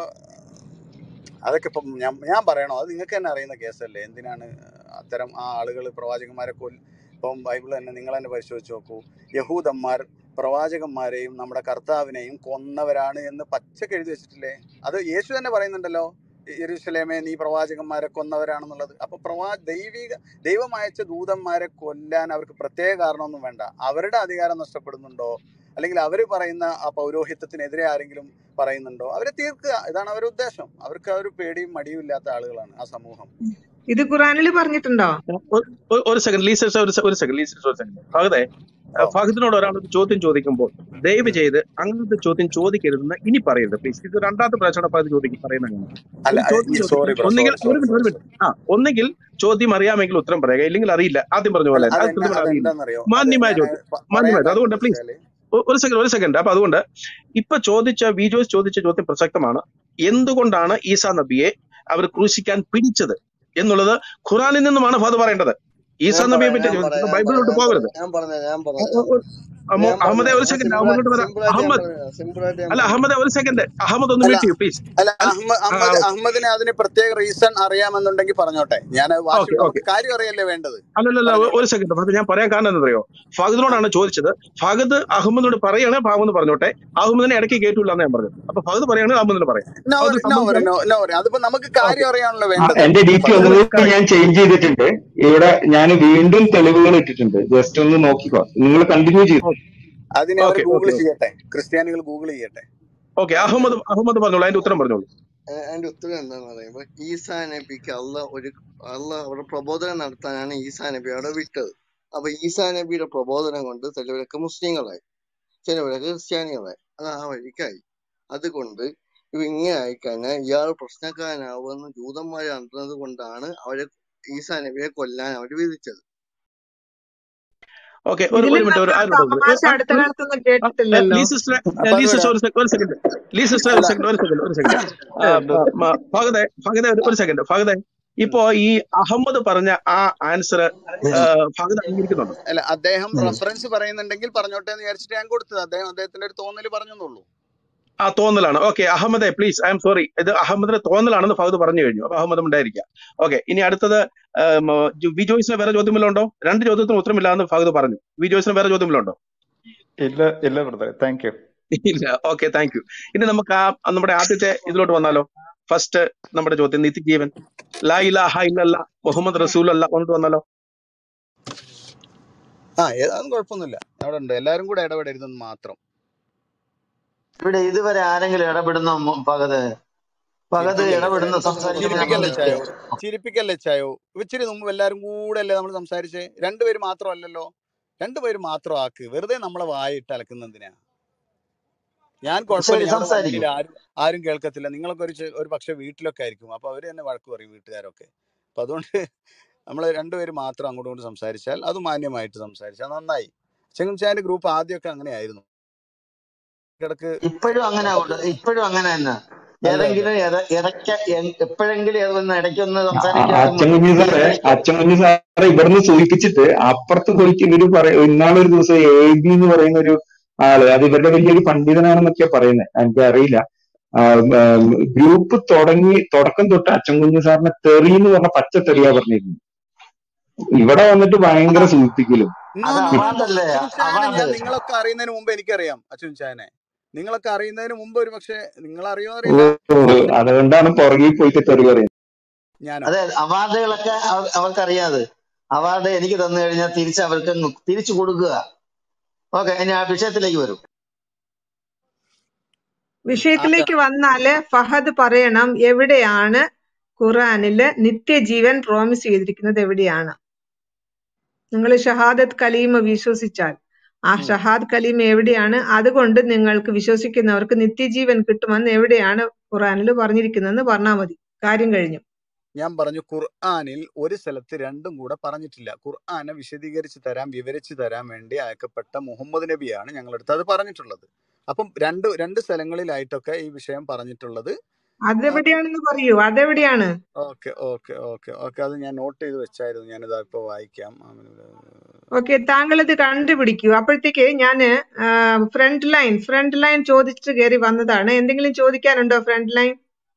അതൊക്കെ ഇപ്പം ഞാൻ ഞാൻ പറയണോ? അത് നിങ്ങൾക്ക് തന്നെ അറിയുന്ന കേസല്ലേ. എന്തിനാണ് അത്തരം ആ ആളുകൾ പ്രവാചകന്മാരെ കൊല്ല? ഇപ്പം ബൈബിൾ തന്നെ നിങ്ങൾ തന്നെ പരിശോധിച്ച് നോക്കൂ. യഹൂദന്മാർ പ്രവാചകന്മാരെയും നമ്മുടെ കർത്താവിനെയും കൊന്നവരാണ് എന്ന് പച്ചക്ക് എഴുതി വെച്ചിട്ടില്ലേ? അത് യേശു തന്നെ പറയുന്നുണ്ടല്ലോ, യെരൂശലേമേ നീ പ്രവാചകന്മാരെ കൊന്നവരാണെന്നുള്ളത്. അപ്പൊ പ്രവാ ദൈവിക ദൈവം അയച്ച ദൂതന്മാരെ കൊല്ലാൻ അവർക്ക് പ്രത്യേക കാരണമൊന്നും വേണ്ട. അവരുടെ അധികാരം നഷ്ടപ്പെടുന്നുണ്ടോ, അല്ലെങ്കിൽ അവർ പറയുന്ന ആ പൗരോഹിത്യത്തിനെതിരെ ആരെങ്കിലും പറയുന്നുണ്ടോ, അവരെ തീർക്കുക. ഇതാണ് അവരുടെ ഉദ്ദേശം. അവർക്ക് ആ ഒരു പേടിയും മടിയും ഇല്ലാത്ത ആളുകളാണ് ആ സമൂഹം. ഇത് ഖുറാനിൽ പറഞ്ഞിട്ടുണ്ടോ? ഒരു- ഒരു- ഒരു സെക്കൻഡ് ലീസിസ്റ്റർ ഒരു സെ- ഒരു സെക്കൻഡ് ലീസിസ്റ്റർ ഒരു സെക്കൻഡ് ഫഹദെ ഓ ഫഹദിനോട് ഒരാൾ ഒരു ചോദ്യം ചോദിക്കുമ്പോൾ ദയവ് ചെയ്ത് അങ്ങനത്തെ ചോദ്യം ചോദിക്കരുതെന്ന് ഇനി പറയരുത് പ്ലീസ്. ഇത് രണ്ടാമത്തെ പ്രാവശ്യമാണ് ഫഹദ് ചോദിക്കും പറയുന്നത്. അങ്ങനെ അല്ല ഒരു ചോദ്യം സോറി ചോദിക്കും ബ്രോ, ഒന്നുകിൽ സോറി ഒരു സോറി മിനിറ്റ് ഒരു സോറി മിനിറ്റ് ആ ഒന്നുകിൽ ചോദ്യം അറിയാമെങ്കിൽ ഉത്തരം പറയുക, ഇല്ലെങ്കിൽ അറിയില്ല. ആദ്യം പറഞ്ഞ പോലെ അല്ല അത് അതെന്നാ കൃത്യമായി അറിയില്ല. അതെന്താണെന്നറിയോ? അത് മാന്യമായ ഞാൻ ചോദ്യം പറയാൻ മാന്യമായിട്ട്. കാരണം അതുകൊണ്ട് എന്താ പ്ലീസ് വെച്ചാല് ഒരു സെക്കൻഡ് ഒരു സെക്കൻഡ് അപ്പൊ അതുകൊണ്ട് ഇപ്പൊ ചോദിച്ച വിജോസ് ചോദിച്ച ചോദ്യം പ്രസക്തമാണ്. എന്തുകൊണ്ടാണ് ഈസാ നബിയെ അവർ ക്രൂശിക്കാൻ പിടിച്ചത് എന്നുള്ളത് ഖുറാനിൽ നിന്നുമാണ് ഫഹദ് പറയേണ്ടത്. ഈസാ ഞാൻ നബിയെ പറയാം പറ്റി ഞാൻ പറയാം ചോദിച്ചത് ഞാൻ പറയാം ബൈബിളിലോട്ട് ഞാൻ പോകരുത്. പറയാം ഞാൻ പറഞ്ഞ ഞാൻ ഒ- പറഞ്ഞുതരാം ഒ- ഒ- അമ്മോ- ഞാൻ അഹമ്മദെ പറഞ്ഞുതരാം ഒരു ഞാൻ സെക്കൻഡ് സിമ്പിൾ അഹമ്മദോട്ട് വരാം. സിമ്പിൾ ആയിട്ട് ഞാൻ അഹമ്മദ് പറഞ്ഞുതരാം സിമ്പിൾ ആയിട്ട് ഞാൻ അല്ല പറഞ്ഞുതരാം അഹമ്മദെ ഒരു സെക്കൻഡ് അഹമ്മദ് ഒന്ന് അല്ല മ്യൂട്ട് ചെയ്യൂ പ്ലീസ്. അല്ല അഹമ്മദ് ആ അഹമ്മദ് അഹമ്മദിനെ അതിന് പ്രത്യേക റീസൺ അറിയാമെന്നുണ്ടെങ്കിൽ പറഞ്ഞോട്ടെ. ഞാൻ വാശി ഓക്കെ ഓക്കെ നമുക്ക് കാര്യം അറിയല്ലേ വേണ്ടത്. അല്ലല്ല പറഞ്ഞോട്ടെ. ഒരു സെക്കൻഡ് ഫഹദ് ഞാൻ പറയാൻ കാരണം എന്താ അറിയോ? ആ ഫഹദിനോടാണ് ചോദിച്ചത്. ഫഹദ് അഹമ്മദിനോട് പറയാണ് അഹമ്മദ് പറഞ്ഞോട്ടെ. അഹമ്മദിനെ ഇടയ്ക്ക് കേട്ടില്ല എന്ന് ഞാൻ പറഞ്ഞത്. അപ്പൊ ഫഹദ് പറയാണ് അഹമ്മദിന് പറയാം. നോ ഫഹദ് നോ സമ്മതിച്ചാൽ നോ നോ അതിപ്പോ നമുക്ക് ഓക്കെ കാര്യം അറിയാണല്ലോ ആ, വേണ്ടത്. എന്റെ ഡി പി ഫഹദ് ഒന്നുകൂടി ഞാൻ ചേഞ്ച് ചെയ്തിട്ടുണ്ട്. ഇവിടെ ഞാൻ വീണ്ടും തെളിവുകൾ ഇട്ടിട്ടുണ്ട്. ജസ്റ്റ് ഒന്ന് നോക്കിക്കോ. നിങ്ങൾ കണ്ടിന്യൂ ചെയ്തു. അതിനെ അവർ ഓക്കെ ഗൂഗിൾ ഓക്കെ ചെയ്യട്ടെ. ക്രിസ്ത്യാനികൾ ഗൂഗിൾ ചെയ്യട്ടെ. ഓക്കെ, അതിന്റെ അഹമ്മദ് അഹമ്മദ് പറഞ്ഞോളൂ, അതിന്റെ ഉത്തരം പറഞ്ഞോളൂ. ഏഹ് അതിന്റെ ഉത്തരം എന്താന്ന് പറയുമ്പോ ഈസാ നബിക്ക് അള്ള ഒരു അള്ള അവിടെ പ്രബോധനം നടത്താനാണ് ഈസാ നബി അവിടെ വിട്ടത്. അപ്പൊ ഈസാ നബിയുടെ പ്രബോധനം കൊണ്ട് ചിലവരൊക്കെ മുസ്ലിങ്ങളായി, ചിലവരൊക്കെ ക്രിസ്ത്യാനികളായി, അത് ആ വഴിക്കായി. അതുകൊണ്ട് ഇവ ഇങ്ങനെ ആയിക്കഴിഞ്ഞാൽ ഇയാൾ പ്രശ്നക്കാരനാവുമെന്ന് ജൂതന്മാർ കണ്ടത് കൊണ്ടാണ് അവരെ ഈസാ നബിയെ കൊല്ലാൻ അവർ വിധിച്ചത്. ഓക്കെ, ഒരു ഇതിലും ഒരു മിനിറ്റ്, ഒരു നല്ലൊരു ആരും തമാശ അടുത്ത കാലത്തൊന്നും കേട്ടിട്ടില്ലല്ലോ. ലീ സിസ്റ്റർ അപ്പൊ ലീ അത് സിസ്റ്റർ വിടാം. ഒരു സെക്കൻഡ് ഒരു സെക്കൻഡ് ലീ സിസ്റ്റർ ഒരു അല്ല സെക്കൻഡ് ഒരു സെക്കൻഡ് ഒരു സെക്കൻഡ് ഫഹദെ ഫഹദെ ഒരു- ഒരു സെക്കൻഡ് ഫഹദെ, ഇപ്പോ ഈ അഹമ്മദ് പറഞ്ഞ ആ ആൻസർ ഫഹദ് അംഗീകരിക്കുന്നുണ്ടോ? അല്ല അദ്ദേഹം റെഫറൻസ് പറയുന്നുണ്ടെങ്കിൽ പറഞ്ഞോട്ടെ എന്ന് വിചാരിച്ചിട്ട് ഞാൻ കൊടുത്തത്. അദ്ദേഹം അദ്ദേഹത്തിന്റെ ഒരു തോന്നല് പറഞ്ഞെന്നുള്ളൂ. ആ തോന്നലാണ്. ഓക്കെ അഹമ്മദെ പ്ലീസ്, ഐ എം സോറി, ഇത് അഹമ്മദിന്റെ തോന്നലാണെന്ന് ഫഹദ് പറഞ്ഞു കഴിഞ്ഞു. അപ്പൊ അഹമ്മദ് ഉണ്ടായിരിക്കാം. ഓക്കെ, ഇനി അടുത്തത് ഉം, ജു- വിജോയ്സിന് വേറെ ചോദ്യമില്ലുണ്ടോ? രണ്ട് ചോദ്യത്തിന് ഉത്തരമില്ലാന്ന് ഫഹദ് പറഞ്ഞു. വിജോയ്സിന് വേറെ ചോദ്യമില്ലുണ്ടോ? ഇല്ല ഇല്ല ബ്രദറെ, താങ്ക് യു. ഇല്ല. Okay, thank you. ഇനി നമുക്ക് ആ നമ്മുടെ ആദ്യത്തെ ഇതിലോട്ട് വന്നാലോ. ഫസ്റ്റ് നമ്മുടെ ചോദ്യം, നിത്യജീവൻ, ലാ ഇലാഹ ഇല്ലല്ലാ മുഹമ്മദ് റസൂൽ അല്ല, കൊണ്ടു വന്നാലോ. ആ ഏതാന്നും കുഴപ്പമൊന്നുമില്ല, അവിടെ ഉണ്ട്. എല്ലാരും കൂടെ ഇടപെടരുതെന്ന് മാത്രം. ഇവിടെ ഇതുവരെ ആരെങ്കിലും ഇടപെടുന്ന മു- പകത് പകത് ചിരിപ്പിക്കല്ലേ ഇടപെടുന്ന സംസാരിക്കുന്ന ഞാൻ ചിരിപ്പിക്കല്ലേ ചായോ നോക്കിയിരിക്കുക. ചിരിപ്പിക്കല്ലേ ചായോ ഇച്ചിരി മുമ്പ് എല്ലാരും കൂടെ അല്ലേ നമ്മൾ സംസാരിച്ചേ? രണ്ടുപേര് മാത്രമല്ലല്ലോ, രണ്ടുപേര് മാത്രം ആക്ക്. വെറുതെ നമ്മളെ വായിട്ട് അലക്കുന്നതിനാ. ഞാൻ കുഴപ്പമില്ല, ശരി, ഞാൻ ഇവിടെ സംസാരിക്കും. വണ്ടിയിൽ ആരും ആരും കേൾക്കത്തില്ല. നിങ്ങളൊക്കെ ഒരു ചെ- ഒരു പക്ഷെ വീട്ടിലൊക്കെ ആയിരിക്കും, അപ്പൊ അവര് തന്നെ വഴക്ക് പറയും, വീട്ടുകാരൊക്കെ. അപ്പൊ അതുകൊണ്ട് നമ്മൾ രണ്ടുപേര് മാത്രം അങ്ങോട്ടും ഇങ്ങോട്ടും സംസാരിച്ചാൽ അത് മാന്യമായിട്ട് സംസാരിച്ചാൽ നന്നായി. ചെങ്ങുംചായന്റെ ഗ്രൂപ്പ് ആദ്യമൊക്കെ അങ്ങനെയായിരുന്നു. ഇടക്ക് ഇപ്പോഴും അങ്ങനെ ഉണ്ട്, ഇപ്പോഴും അങ്ങനെ തന്നെ. അല്ല അല്ല ഏതെങ്കിലും ഇട- ഇടയ്ക്ക് എ- എപ്പോഴെങ്കിലും ഏതൊന്ന് ഇടയ്ക്കൊന്ന് ആ- സംസാരിക്കാതെ അച്ഛൻ കുഞ്ഞു സാറേ അച്ഛൻ കുഞ്ഞു സാറെ ഇവിടുന്ന് സൂചിപ്പിച്ചിട്ട് അപ്പുറത്ത് പോയിട്ട് ഇവര് പറയും, ഇന്നാളൊരു ദിവസം എ ബി എന്ന് പറയുന്ന ഒരു ആള്, അത് ഇവരുടെ വലിയൊരു പണ്ഡിതനാണെന്നൊക്കെയാ പറയുന്നത്, എനിക്ക് അറിയില്ല. ഗ്രൂപ്പ് തുടങ്ങി തുടക്കം തൊട്ട് അച്ഛൻ കുഞ്ഞു സാറിനെ തെറി എന്ന് പറഞ്ഞ പച്ച തെറിയാ പറഞ്ഞിരുന്നു. ഇവിടെ വന്നിട്ട് ഭയങ്കര അതാ സൂചിപ്പിക്കലും. നോ അത് നോ നോ നോ അവാർഡല്ലേ, അച്ഛൻ ചായനെ ഞാൻ അവാർഡ്. നിങ്ങളൊക്കെ അറിയുന്നതിന് മുമ്പ് എനിക്കറിയാം. അച്ഛൻ ചായനെ നിങ്ങളൊക്കെ അറിയുന്നതിന് മുമ്പ് ഒരു പക്ഷെ നിങ്ങൾ അറിയോ ഓ അറിയില്ല. ഓ, അതുകൊണ്ടാണ് പുറകിൽ പോയിട്ട് തെറി പറയുന്നത്. ഞാനോ? അതെ, അവാർഡുകളൊക്കെ അവ- അവർക്കറിയാതെ. അവാർഡ് എനിക്ക് തന്നു കഴിഞ്ഞാൽ തിരിച്ച് അവർക്ക് അങ്ങ് തിരിച്ചു കൊടുക്കുക. ഓക്കെ, ഇനി ആ വിഷയത്തിലേക്ക് വരും. ആരാ? വിഷയത്തിലേക്ക് വന്നാല് ഫഹദ് പറയണം എവിടെയാണ് ഖുറാനില് നിത്യജീവൻ പ്രോമിസ് ചെയ്തിരിക്കുന്നത്, എവിടെയാണ്? നിങ്ങൾ ഷഹാദത്ത് കലീമ വിശ്വസിച്ചാൽ ആ ഉം. ഷഹാദ് കലീമ എവിടെയാണ്? അതുകൊണ്ട് നിങ്ങൾക്ക് വിശ്വസിക്കുന്നവർക്ക് നിത്യജീവൻ കിട്ടുമെന്ന് എവിടെയാണ് ഖുറാനിൽ പറഞ്ഞിരിക്കുന്നതെന്ന് പറഞ്ഞാൽ മതി, കാര്യം കഴിഞ്ഞു. ഞാൻ പറഞ്ഞു ഖുർആനിൽ ഒരു സ്ഥലത്ത് രണ്ടും കൂടെ പറഞ്ഞിട്ടില്ല. ഖുർആനെ വിശദീകരിച്ച് തരാൻ, വിവരിച്ചു തരാൻ വേണ്ടി അയക്കപ്പെട്ട മുഹമ്മദ് നബിയാണ് ഞങ്ങളടുത്ത് അത് പറഞ്ഞിട്ടുള്ളത്. അപ്പം രണ്ട് രണ്ട് സ്ഥലങ്ങളിലായിട്ടൊക്കെ ഈ വിഷയം പറഞ്ഞിട്ടുള്ളത്. അതെവിടെയാണെന്ന് പറയൂ, അതെവിടെയാണ്? ഓക്കെ ഓക്കെ ഓക്കെ ഓക്കെ അത് ഞാൻ നോട്ട് ചെയ്ത് വെച്ചായിരുന്നു, ഞാനിതാ ഇപ്പൊ വായിക്കാം. ഓക്കെ, താങ്കൾ ഇത് കണ്ടുപിടിക്കൂ. അപ്പോഴത്തേക്ക് ഞാന് ഫ്രണ്ട് ലൈൻ ഫ്രണ്ട് ലൈൻ ചോദിച്ചിട്ട് കയറി വന്നതാണ്. എന്തെങ്കിലും ചോദിക്കാനുണ്ടോ ഫ്രണ്ട് ലൈൻ?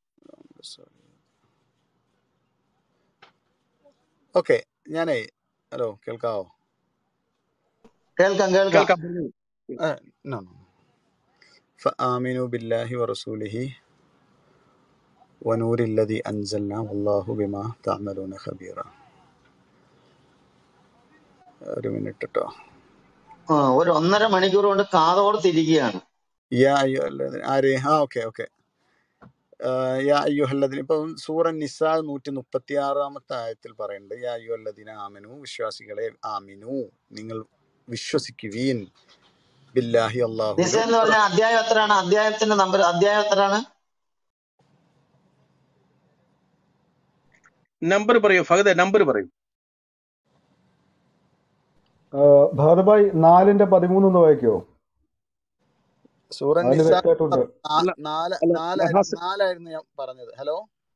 ഓക്കെ, ഞാനേ ഹലോ കേൾക്കാവോ? കേൾക്കാം കേൾക്കാം. കേൾക്കാം, പറഞ്ഞോളൂ. നോ നോ ഫആമിനു ബില്ലാഹി വറസൂലിഹി വനൂരില്ലദി അൻസൽനാ വല്ലാഹു ബിമാ തഅമലൂന ഖബീറ. ഒരു മിനിറ്റ് കേട്ടോ. ആ, ഒരു ഒന്നര മണിക്കൂർ കൊണ്ട് കാതോർത്തിരിക്കുകയാണ്. യാ അയ്യുഹല്ലദീന ആര് ആ ഓക്കെ ഓക്കെ യാ അയ്യുഹല്ലദീന ഇപ്പൊ സൂറ നിസാ നൂറ്റി മുപ്പത്തി ആറാമത്തെ ആയത്തിൽ പറയുന്നുണ്ട്, യാ അയ്യുഹല്ലദീന ആമിനു, വിശ്വാസികളെ, ആമിനു നിങ്ങൾ വിശ്വസിക്കുവീൻ, ബില്ലാഹി നിസ അല്ലാഹുവിലും. എന്ന് പറഞ്ഞ അധ്യായം എത്രയാണ്? അധ്യായത്തിന്റെ നമ്പർ അധ്യായം എത്രയാണ്? നമ്പർ പറയൂ ഫഹദെ, നമ്പർ പറയൂ. ഭാരതഭായ് നാലിന്റെ പതിമൂന്ന് ഒന്ന് വായിക്കോ? സൂറ അതിന് നിസാ തെറ്റായിട്ടുണ്ട്. അല്ല നാല് അല്ല നാലായിരുന്നു നഹാസ് നാലായിരുന്നു ഞാൻ പറഞ്ഞത്. ഹലോ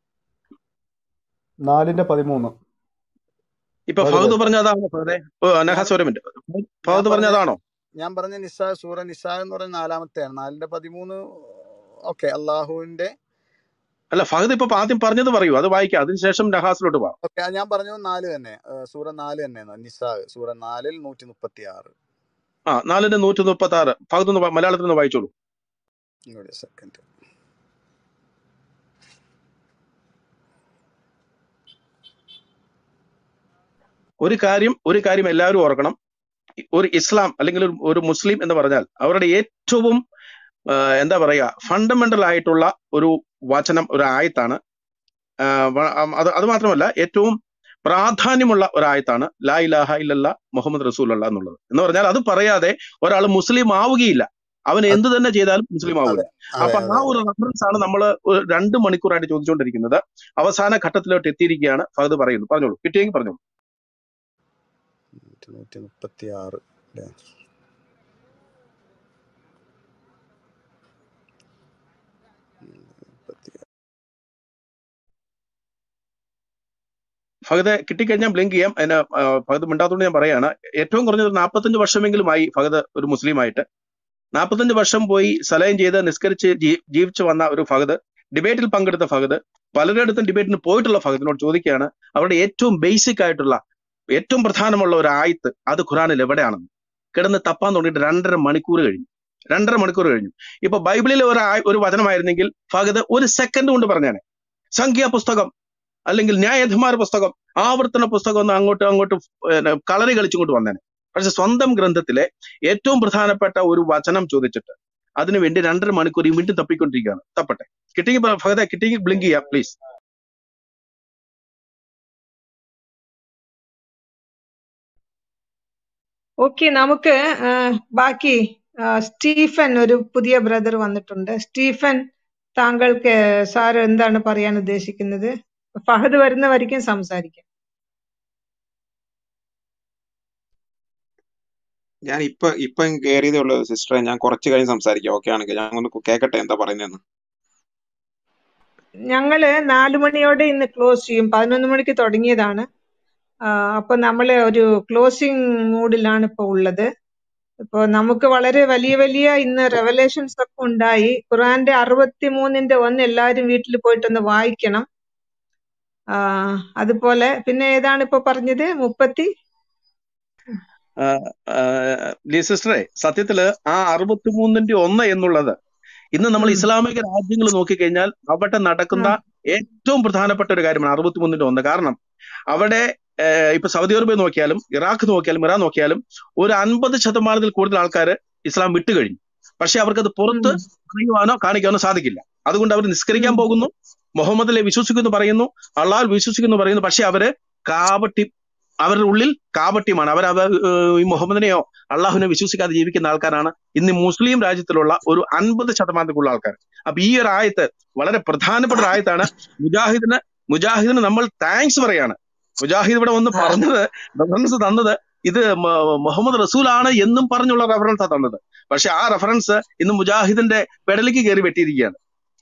നാലിന്റെ പതിമൂന്ന് ഇപ്പൊ ഭാരതഭായ്. ഫഹദ് പറഞ്ഞ അതാണോ ഫഹദെ? ഓ, ഞാൻ നഹാസ് ഒരു മിനിറ്റ്, ഞാൻ ഫഹദ് പറഞ്ഞ പറഞ്ഞ അതാണോ? ഞാൻ പറഞ്ഞ നിസാ സൂറ നിസാ എന്ന് പറഞ്ഞ നാലാമത്തെയാണ്, നാലിന്റെ പതിമൂന്ന്. ഓക്കെ, അള്ളാഹുവിന്റെ. അല്ല ഫഹദ് ഇപ്പൊ ആദ്യം പറഞ്ഞത് പറയൂ, അത് വായിക്കാം, അതിനുശേഷം നഹാസിലോട്ട് പോവാം. ഓക്കെ, ഞാൻ പറഞ്ഞത് നാല് തന്നെ, ഏഹ് സൂറ നാല് തന്നെ, നിസാ സൂറ നാലിൽ നൂറ്റി മുപ്പത്തി ആറ്. ആ നാലിന്റെ നൂറ്റി മുപ്പത്തി ആറ് ഫഹദ് ഒന്ന് വാ- മലയാളത്തിൽ നിന്ന് വായിച്ചോളൂ. ഒരു സെക്കൻഡ്. ഒരു കാര്യം ഒരു കാര്യം എല്ലാവരും ഓർക്കണം, ഒരു ഇസ്ലാം അല്ലെങ്കിൽ ഒരു ഒരു മുസ്ലിം എന്ന് പറഞ്ഞാൽ അവരുടെ ഏറ്റവും ആഹ് എന്താ പറയുക, ഫണ്ടമെന്റൽ ആയിട്ടുള്ള ഒരു വചനം, ഒരു ആയത്താണ്. ആഹ് വ- അം അത് അത് മാത്രമല്ല, ഏറ്റവും പ്രാധാന്യമുള്ള ഒരായത്താണ് ലാ ഇലാഹ ഇല്ലല്ല മുഹമ്മദ് റസൂലുള്ള എന്നുള്ളത്. എന്ന് പറഞ്ഞാൽ അത് പറയാതെ ഒരാൾ മുസ്ലിം ആവുകയില്ല. അവൻ അത് എന്ത് തന്നെ ചെയ്താലും മുസ്ലിം അതെ ആവില്ല. അതെ അപ്പൊ അതെ ആ അതെ ഒരു റെഫറൻസ് ആണ് നമ്മൾ രണ്ട് മണിക്കൂറായിട്ട് ചോദിച്ചുകൊണ്ടിരിക്കുന്നത്. അവസാന ഘട്ടത്തിലോട്ട് എത്തിയിരിക്കുകയാണ്. ഫഹദ് പറയുന്നു, പറഞ്ഞോളൂ, കിട്ടിയെങ്കിൽ പറഞ്ഞോളൂ. നൂറ്റി മുപ്പത്തി ആറ് അല്ലേ? മുപ്പത്തി ഫഹദ് കിട്ടിക്കഴിഞ്ഞാൽ ബ്ലിങ്ക് ചെയ്യാം. അതിന് ആഹ് ഫഹദ് മിണ്ടാത്തോണ്ട് ഞാൻ പറയാണ്, ഏറ്റവും കുറഞ്ഞത് ഒരു നാൽപ്പത്തഞ്ച് വർഷമെങ്കിലുമായി ഫഹദ് ഒരു മുസ്ലിമായിട്ട്. നാൽപ്പത്തഞ്ച് വർഷം പോയി സലയം ചെയ്ത് നിസ്കരിച്ച് ജീ- ജീവിച്ചു വന്ന ഒരു ഫഹദ്, ഡിബേറ്റിൽ പങ്കെടുത്ത ഫഹദ്, പലരിടത്തും ഡിബേറ്റിന് പോയിട്ടുള്ള ഫഹദിനോട് ചോദിക്കുകയാണ്, അവരുടെ ഏറ്റവും ബേസിക് ആയിട്ടുള്ള ഏറ്റവും പ്രധാനമുള്ള ഒരു ആയത്ത് അത് ഖുറാനിൽ എവിടെയാണെന്ന്. കിടന്ന് തപ്പാൻ തുടങ്ങിയിട്ട് രണ്ടര മണിക്കൂർ കഴിഞ്ഞു. രണ്ടര മണിക്കൂർ കഴിഞ്ഞു. ഇപ്പൊ ബൈബിളിലെ ഒരു ആയ- ഒരു വചനമായിരുന്നെങ്കിൽ ഫഹദ് ഒരു സെക്കൻഡ് കൊണ്ട് പറഞ്ഞാണ്. സംഖ്യാ പുസ്തകം അല്ലെങ്കിൽ ന്യായാധിമാര പുസ്തകം, ആവർത്തന പുസ്തകം ഒന്ന് അങ്ങോട്ടും അങ്ങോട്ടും പിന്നെ കളറി കളിച്ചുകൊണ്ട് വന്നേനെ. പക്ഷെ സ്വന്തം ഗ്രന്ഥത്തിലെ ഏറ്റവും പ്രധാനപ്പെട്ട ഒരു വചനം ചോദിച്ചിട്ട് അതിനുവേണ്ടി രണ്ടര മണിക്കൂർ ഈ വീണ്ടും തപ്പിക്കൊണ്ടിരിക്കുകയാണ്. തപ്പട്ടെ, കിട്ടിയെങ്കിൽ പറ- ഫഹദെ കിട്ടിയെങ്കിൽ ബ്ലിങ്ക് ചെയ്യാം പ്ലീസ്. ഓക്കെ, നമുക്ക് ആ, ബാക്കി ആ, സ്റ്റീഫൻ, ഒരു പുതിയ ബ്രദർ വന്നിട്ടുണ്ട്. സ്റ്റീഫൻ, താങ്കൾക്ക് സാർ എന്താണ് പറയാൻ ഉദ്ദേശിക്കുന്നത്? ഫഹദ് വരുന്ന വரைക്കും സംസാരിക്കാം. ഞാൻ ഇപ്പൊ ഇപ്പൊ കയറിയതേ ഉള്ളൂ സിസ്റ്ററെ. ഞാൻ കുറച്ച് കഴിഞ്ഞ് സംസാരിക്കാം, ഓക്കെ ആണെങ്കിൽ. ഞാൻ ഒന്ന് കേക്കട്ടെ എന്താ പറയുന്നതെന്ന്. ഞങ്ങള് നാലു മണിയോടെ ഇന്ന് ക്ലോസ് ചെയ്യും. പതിനൊന്ന് മണിക്ക് തുടങ്ങിയതാണ്. ആ, അപ്പൊ നമ്മള് ഒരു ക്ലോസിംഗ് മൂഡിലാണ് ഇപ്പൊ ഉള്ളത്. ഇപ്പൊ നമുക്ക് വളരെ വലിയ വലിയ ഇന്ന് റെവലേഷൻസ് ഒക്കെ ഉണ്ടായി. ഖുറാന്റെ അറുപത്തി മൂന്നിന്റെ ഒന്ന് എല്ലാവരും വീട്ടിൽ പോയിട്ടൊന്ന് വായിക്കണം. ആ, അതുപോലെ പിന്നെ ഏതാണ് ഇപ്പൊ പറഞ്ഞത്? മുപ്പത്തി സിസ്റ്ററെ, സത്യത്തില് ആ അറുപത്തിമൂന്നിന്റെ ഒന്ന് എന്നുള്ളത് ഇന്ന് നമ്മൾ ഉം ഇസ്ലാമിക രാജ്യങ്ങൾ നോക്കിക്കഴിഞ്ഞാൽ അവിടെ നടക്കുന്ന ആ ഏറ്റവും പ്രധാനപ്പെട്ട ഒരു കാര്യമാണ് അറുപത്തിമൂന്നിന്റെ ഒന്ന്. കാരണം അവിടെ ഏഹ്, ഇപ്പൊ സൗദി അറേബ്യ നോക്കിയാലും ഇറാഖ് നോക്കിയാലും ഇറാൻ നോക്കിയാലും ഒരു അൻപത് ശതമാനത്തിൽ കൂടുതൽ ആൾക്കാർ ഇസ്ലാം വിട്ടുകഴിഞ്ഞു. പക്ഷെ അവർക്കത് പുറത്ത് ഉം അറിയുവാനോ കാണിക്കാനോ സാധിക്കില്ല. അതുകൊണ്ട് അവർ നിസ്കരിക്കാൻ ഉം പോകുന്നു, മുഹമ്മദിലെ വിശ്വസിക്കുന്നു പറയുന്നു, അള്ളാഹ് വിശ്വസിക്കുന്നു പറയുന്നു. പക്ഷെ അവര് കാപട്ടി, അവരുടെ ഉള്ളിൽ കാപട്യമാണ്. അവർ അവർ ഏഹ്, ഈ മുഹമ്മദിനെയോ അള്ളാഹുവിനെ വിശ്വസിക്കാതെ ജീവിക്കുന്ന ആൾക്കാരാണ് ഇന്ന് മുസ്ലിം രാജ്യത്തിലുള്ള ഒരു അൻപത് ശതമാനത്തിലുള്ള ആൾക്കാർ. അപ്പൊ ഈ ഒരു ആയത്ത് വളരെ പ്രധാനപ്പെട്ട ഒരു ആയത്താണ്. മുജാഹിദിന് മുജാഹിദിന് നമ്മൾ താങ്ക്സ് പറയാണ്. മുജാഹിദ് ഇവിടെ വന്ന് പറഞ്ഞത്, റെഫറൻസ് തന്നത് ഇത് മ- മുഹമ്മദ് റസൂലാണ് എന്നും പറഞ്ഞുള്ള റെഫറൻസാ തന്നത്. പക്ഷെ ആ റെഫറൻസ് ഇന്ന് മുജാഹിദിന്റെ പെടലിക്ക് കയറി വെട്ടിയിരിക്കുകയാണ്.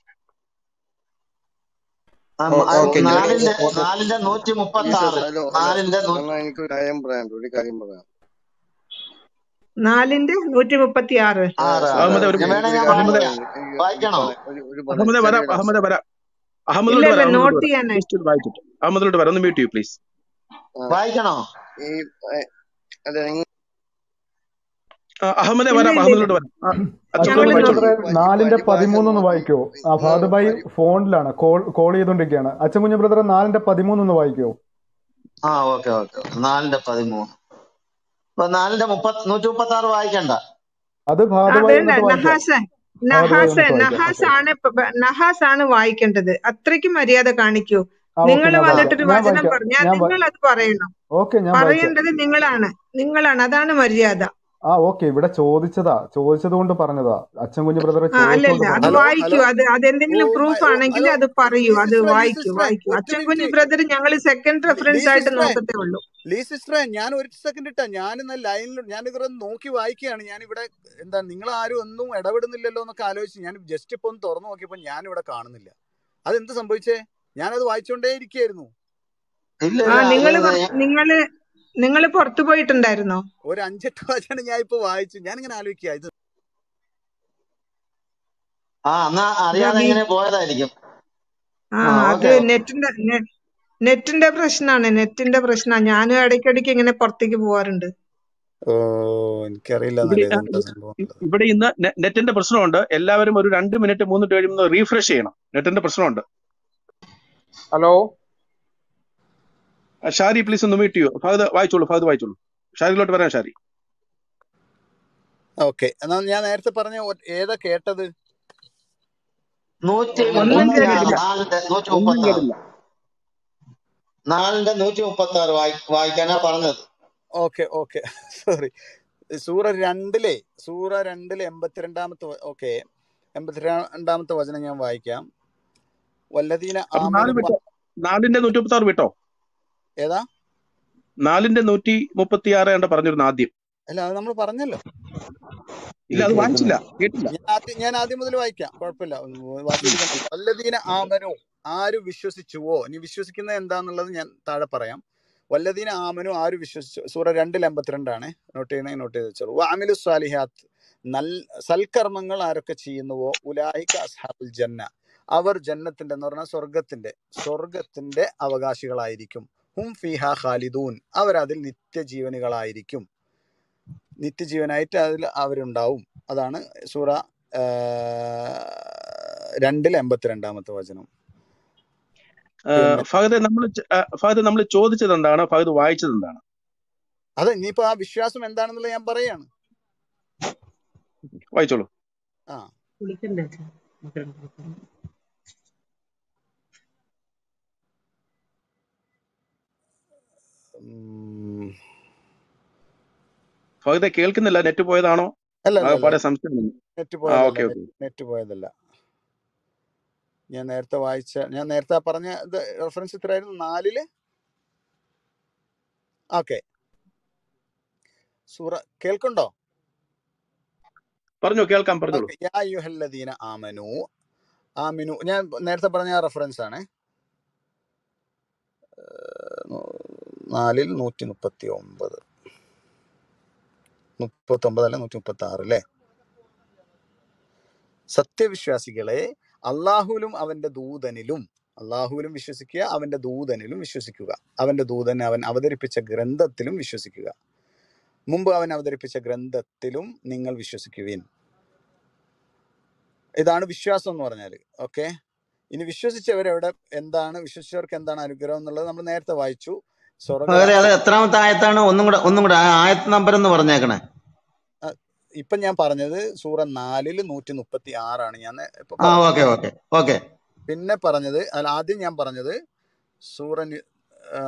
ആ, ഓ- മ- ആ, ഓക്കെ ഞാൻ നാലിന്റെ ഒ- ഒ- നാലിന്റെ നൂറ്റി മുപ്പത്തി ജീസസ് ആറ് ഹലോ ഹലോ നാലിന്റെ നൂ- അണ്ണാ എനിക്കൊരു കാര്യം പറയാനുണ്ട്, ഒരു കാര്യം പറയാം. നാലിന്റെ നൂറ്റി മുപ്പത്തി ആറ്. ആ ആറ് സാറേ അഹമ്മദ് ആറ് ഒരു ഞാൻ എനിക്ക് വേണേ എനിക്കൊരു ഞാൻ കാര്യം അഹമ്മദ് വായിക്കാം. പറയാനുണ്ട്. എനിക്ക് ഒരു വായിക്കണോ? പറയാം, ഒരു ഒരു പറയാം, അഹമ്മദ് വരാം, ചെറിയൊരു അഹമ്മദ് അവസരം. വരാം, ഇല്ല അഹമ്മദിലോട്ട് ഇല്ല വരാം, അഹമ്മദിലോട്ട് നോട്ട് വരാം. ചെയ്യാനായിട്ട്. ജസ്റ്റ് വായിച്ചിട്ട് അഹമ്മദിലോട്ട് വരാം. ഒന്ന് മ്യൂട്ട് ചെയ്യൂ പ്ലീസ്. ആ, വായിക്കണോ? ഈ ഏ, അതെ നിങ്ങൾ അഹമ്മദെ ഇല്ല വരാം, ഇല്ല ഇല്ല അഹമ്മദിലോട്ട് വരാം. ആ, അച്ഛൻ അച്ഛൻ ഒന്ന് ഞങ്ങള് വായിച്ചോളൂ. കുഞ്ഞബ്രദറെ ഈ പ- ഈ നാലിന്റെ പരിഭാഷ പതിമൂന്ന് ഒന്ന് നോക്കി വായിക്കോ? ആ നിങ്ങൾ ഫാദർ ഭായി പരി ഫോണിലാണ്, കോൾ കോൾ ചെയ്തോണ്ടിരിക്കുകയാണ്. അച്ഛൻ കുഞ്ഞബ്രദറെ നാലിന്റെ പതിമൂന്ന് ഒന്ന് വായിക്കോ? ആ ഓക്കെ ഓക്കെ. നാലിന്റെ പതിമൂന്ന്. ഇപ്പൊ നാലിന്റെ മുപ്പത്തി നൂറ്റി മുപ്പത്തി ആറ് വായിക്കണ്ട. അത് ആ ഫാദർ ഭായി വേണ്ട, വന്നിട്ട് വായിക്കാം. നഹാസ് ഫാദർ ഭായി നഹാസ് വന്നിട്ട് വായിക്കാം. നഹാസ് ആണ് ഇപ്പൊ- നഹാസ് ആണ് വായിക്കേണ്ടത്. അത്രയ്ക്ക് മര്യാദ കാണിക്കൂ. ആ ഓക്കെ, നിങ്ങൾ ഞാൻ വായിക്കാം. വന്നിട്ടൊരു ഞാൻ വചനം വായിക്കാം. പറഞ്ഞാൽ ഞാൻ നിങ്ങൾ അത് പറയണം. ഓക്കെ, ഞാൻ വായിക്കാം. പറയേണ്ടത് നിങ്ങളാണ് നിങ്ങളാണ് അതാണ് മര്യാദ. ആ ഓക്കെ, ഇവിടെ ചോദിച്ചതാ, ചോദിച്ചത് കൊണ്ട് പറഞ്ഞതാ. അച്ഛൻ കുഞ്ഞു ബ്രദറെ ആ അല്ലല്ല, ചോദിച്ചോണ്ട് അത് പറഞ്ഞതാ. ഹലോ വായിക്കൂ. ഹലോ അത് ഓ അതെന്തെങ്കിലും മൈ പ്രൂഫ് ഓ ആണെങ്കിൽ ഹലോ അത് പറയൂ. ലീ അത് സിസ്റ്ററെ, ലീ വായിക്കൂ സിസ്റ്ററെ, വായിക്കൂ. ഒറ്റ അച്ഛൻ കുഞ്ഞു മിനിറ്റ്. ബ്രദർ ഞങ്ങൾ സെക്കൻഡ് ലീ റെഫറൻസ് ആയിട്ട് സിസ്റ്ററെ, നോക്കത്തേ ഉള്ളൂ. ലീ സിസ്റ്ററെ, ഞാൻ ഒരു സെക്കൻഡ് ഇട്ടാ ഞാനിന്ന് ലൈനിൽ ഞാൻ ഇവരെ നോക്കി വായിക്കുകയാണ്. ഞാനിവിടെ എന്താ നിങ്ങൾ ആരും ഒന്നും ഇടപെടുന്നില്ലല്ലോ എന്നൊക്കെ ആലോചിച്ച് ഞാൻ ജസ്റ്റ് ഇപ്പൊ ഒന്ന് തുറന്നു നോക്കിയപ്പോൾ ഞാൻ ഇവിടെ കാണുന്നില്ല. അതെന്ത് സംഭവിച്ചേ? ഞാനത് വായിച്ചുകൊണ്ടേ ഇരിക്കുകയായിരുന്നു. ഇല്ല ആ ഇല്ല അത് നിങ്ങള് ഇത് പുറ- നിങ്ങള് നിങ്ങള് പുറത്തു പോയിട്ടുണ്ടായിരുന്നോ? ഒരു അഞ്ചെട്ട് വാചാണ് ഞാൻ ഇപ്പൊ വായിച്ചു. ഞാനിങ്ങനെ ആലോചിക്കുക ഇത് ആ എന്നാ ഇതാ അറിയാതെ ബി എങ്ങനെ പോയതായിരിക്കും. ആ ആ അത് ഓക്കെ. നെറ്റിന്റെ നെ- നെറ്റിന്റെ പ്രശ്നമാണ്. നെറ്റിന്റെ പ്രശ്നമാണ്. ഞാനും ഇടയ്ക്കിടയ്ക്ക് ഇങ്ങനെ പുറത്തേക്ക് പോവാറുണ്ട്. ഓ എനിക്കറിയില്ല ഇവിടെ എന്നാലും ആ, ഇതെന്താ ഇ- സംഭവം ഇ- എന്നുള്ളത്. ഇവിടെ ഇന്ന് നെ- നെറ്റിന്റെ പ്രശ്നമുണ്ട്. എല്ലാവരും ഒരു രണ്ട് മിനിറ്റ് മൂന്ന് മിനിറ്റ് കഴിയുമ്പോൾ റീഫ്രഷ് ചെയ്യണം. നെറ്റിന്റെ പ്രശ്നമുണ്ട്. ഹലോ ആ, ഷാരി പ്ലീസ് ഒന്ന് മ്യൂട്ട് ചെയ്യൂ. ഫഹദ് വായിച്ചോളൂ, ഫഹദ് വായിച്ചോളൂ. ഷാരിയിലോട്ട് വരാം ഷാരി. ഓക്കെ, എന്നാ ഞാൻ നേരത്തെ പറഞ്ഞ ഒ- ഏതാ കേട്ടത്? നൂറ്റി ഒന്നും മുപ്പത്തി ഒന്നും ആറ് കേട്ടില്ല, നാലിന്റെ നൂറ്റി ഒന്നും മുപ്പത്തി ആറ് കേട്ടില്ല. നാലിന്റെ നൂറ്റി മുപ്പത്തി ആറ് വായി വായിക്കാനാ പറഞ്ഞത്. Okay okay sorry. സൂറ രണ്ടിലെ സൂറ രണ്ടിലെ എൺപത്തിരണ്ടാമത്തെ ഓക്കെ എൺപത്തിരണ്ടാമത്തെ വചനം ഞാൻ വായിക്കാം. വല്ലദീന അപ്പൊ നാല് ആമനു വിട്ടോ, നാലിന്റെ നൂറ്റി മുപ്പത്തി ആറ് വിട്ടോ? ഏതാ? നാലിന്റെ നൂറ്റി മുപ്പത്തി ആറ് കണ്ട പറഞ്ഞിരുന്നു ആദ്യം. അല്ല, അത് നമ്മൾ പറഞ്ഞല്ലോ. ഇല്ല, അത് വായിച്ചില്ല, കേട്ടില്ല. ഞാൻ ആദ്യം ഞാൻ ആദ്യം മുതൽ വായിക്കാം, കുഴപ്പമില്ല, വായിച്ചിരിക്കണ്ടല്ലോ. വല്ലദീന ആമനു, ആര് വിശ്വസിച്ചുവോ. ഇനി വിശ്വസിക്കുന്നത് എന്താന്നുള്ളത് ഞാൻ താഴെ പറയാം. വല്ലദീന ആമനു, ആര് വിശ്വസിച്ചു. സൂറ രണ്ടിൽ എൺപത്തിരണ്ടാണ്. നോട്ട് ചെയ്യണേ, നോട്ട് ചെയ്ത് വെച്ചോളൂ. വഅമിലു സ്വാലിഹാത്ത്, നൽ സൽക്കർമ്മങ്ങൾ ആരൊക്കെ ചെയ്യുന്നുവോ, ഉലായിക അസ്ഹാബുൽ ജന്ന, അവർ ജന്നത്തിന്റെ എന്ന് പറഞ്ഞാൽ സ്വർഗത്തിന്റെ സ്വർഗത്തിന്റെ അവകാശികളായിരിക്കും. ഹും ഫിഹ ഖാലിദൂൻ, അവരതിൽ നിത്യജീവനുകളായിരിക്കും, നിത്യജീവനായിട്ട് അതിൽ അവരുണ്ടാവും. അതാണ് സൂറ രണ്ടിൽ എൺപത്തിരണ്ടാമത്തെ വചനം. പിന്നെ ഫഹദ് നമ്മൾ ഫഹദ് നമ്മൾ ചോദിച്ചത് എന്താണ്, ഫഹദ് വായിച്ചത് എന്താണ്? അതെ, ഇനിയിപ്പോ ആ വിശ്വാസം എന്താണെന്നുള്ളത് ഞാൻ പറയാണ്. വായിച്ചോളൂ. ആ ഉം. ഫഹദെ കേൾക്കുന്നില്ല, നെറ്റ് പോയതാണോ? അല്ല അല്ല അല്ല ആകെപ്പാടെ സംശയം. നെറ്റ് ആ പോയതല്ല, ഓക്കെ ഓക്കെ. നെറ്റ് പോയതല്ല. ഞാൻ നേരത്തെ വായിച്ച ഞാൻ നേരത്തെ പറഞ്ഞ ഇത് റെഫറൻസ് ഇത്രയായിരുന്നു, നാലില്. ഓക്കെ, സൂറ കേൾക്കുണ്ടോ? പറഞ്ഞോ, കേൾക്കാം, പറഞ്ഞോളൂ. ഓക്കെ. യാ അയ്യുഹല്ലദീന ആമനു, ആമിനു ഞാൻ നേരത്തെ പറഞ്ഞ റെഫറൻസ് ആണ്. നാലിൽ നൂറ്റി മുപ്പത്തി ഒമ്പത് മുപ്പത്തി ഒമ്പത് അല്ല നൂറ്റി മുപ്പത്തി ആറ് അല്ലേ. സത്യവിശ്വാസികളെ, അള്ളാഹുവിലും അവന്റെ ദൂതനിലും, അള്ളാഹുവിലും വിശ്വസിക്കുക, അവന്റെ ദൂതനിലും വിശ്വസിക്കുക, അവന്റെ ദൂതൻ അവൻ അവതരിപ്പിച്ച ഗ്രന്ഥത്തിലും വിശ്വസിക്കുക, മുമ്പ് അവൻ അവതരിപ്പിച്ച ഗ്രന്ഥത്തിലും നിങ്ങൾ വിശ്വസിക്കുവിൻ. ഇതാണ് വിശ്വാസം എന്ന് പറഞ്ഞാൽ. ഓക്കെ, ഇനി വിശ്വസിച്ചവരെവിടെ എന്താണ്, വിശ്വസിച്ചവർക്ക് എന്താണ് അനുഗ്രഹം എന്നുള്ളത് നമ്മൾ നേരത്തെ വായിച്ചു. സ്വർഗ പകരം അത് എത്രാമത്തെ ആയത്താണ്? ഒന്നും കൂടെ ഒന്നും കൂടെ ആ ആയത്ത് നമ്പർ എന്ന് പറഞ്ഞേക്കണേ. ഇപ്പൊ ഞാൻ പറഞ്ഞത് സൂറ നാലില് നൂറ്റി മുപ്പത്തി ആറാണ് ഞാൻ ഇപ്പൊ ആ പറഞ്ഞത്. Okay okay okay. പിന്നെ പറഞ്ഞത് അല്ല, ആദ്യം ഞാൻ പറഞ്ഞത് സൂറ നി- ആ,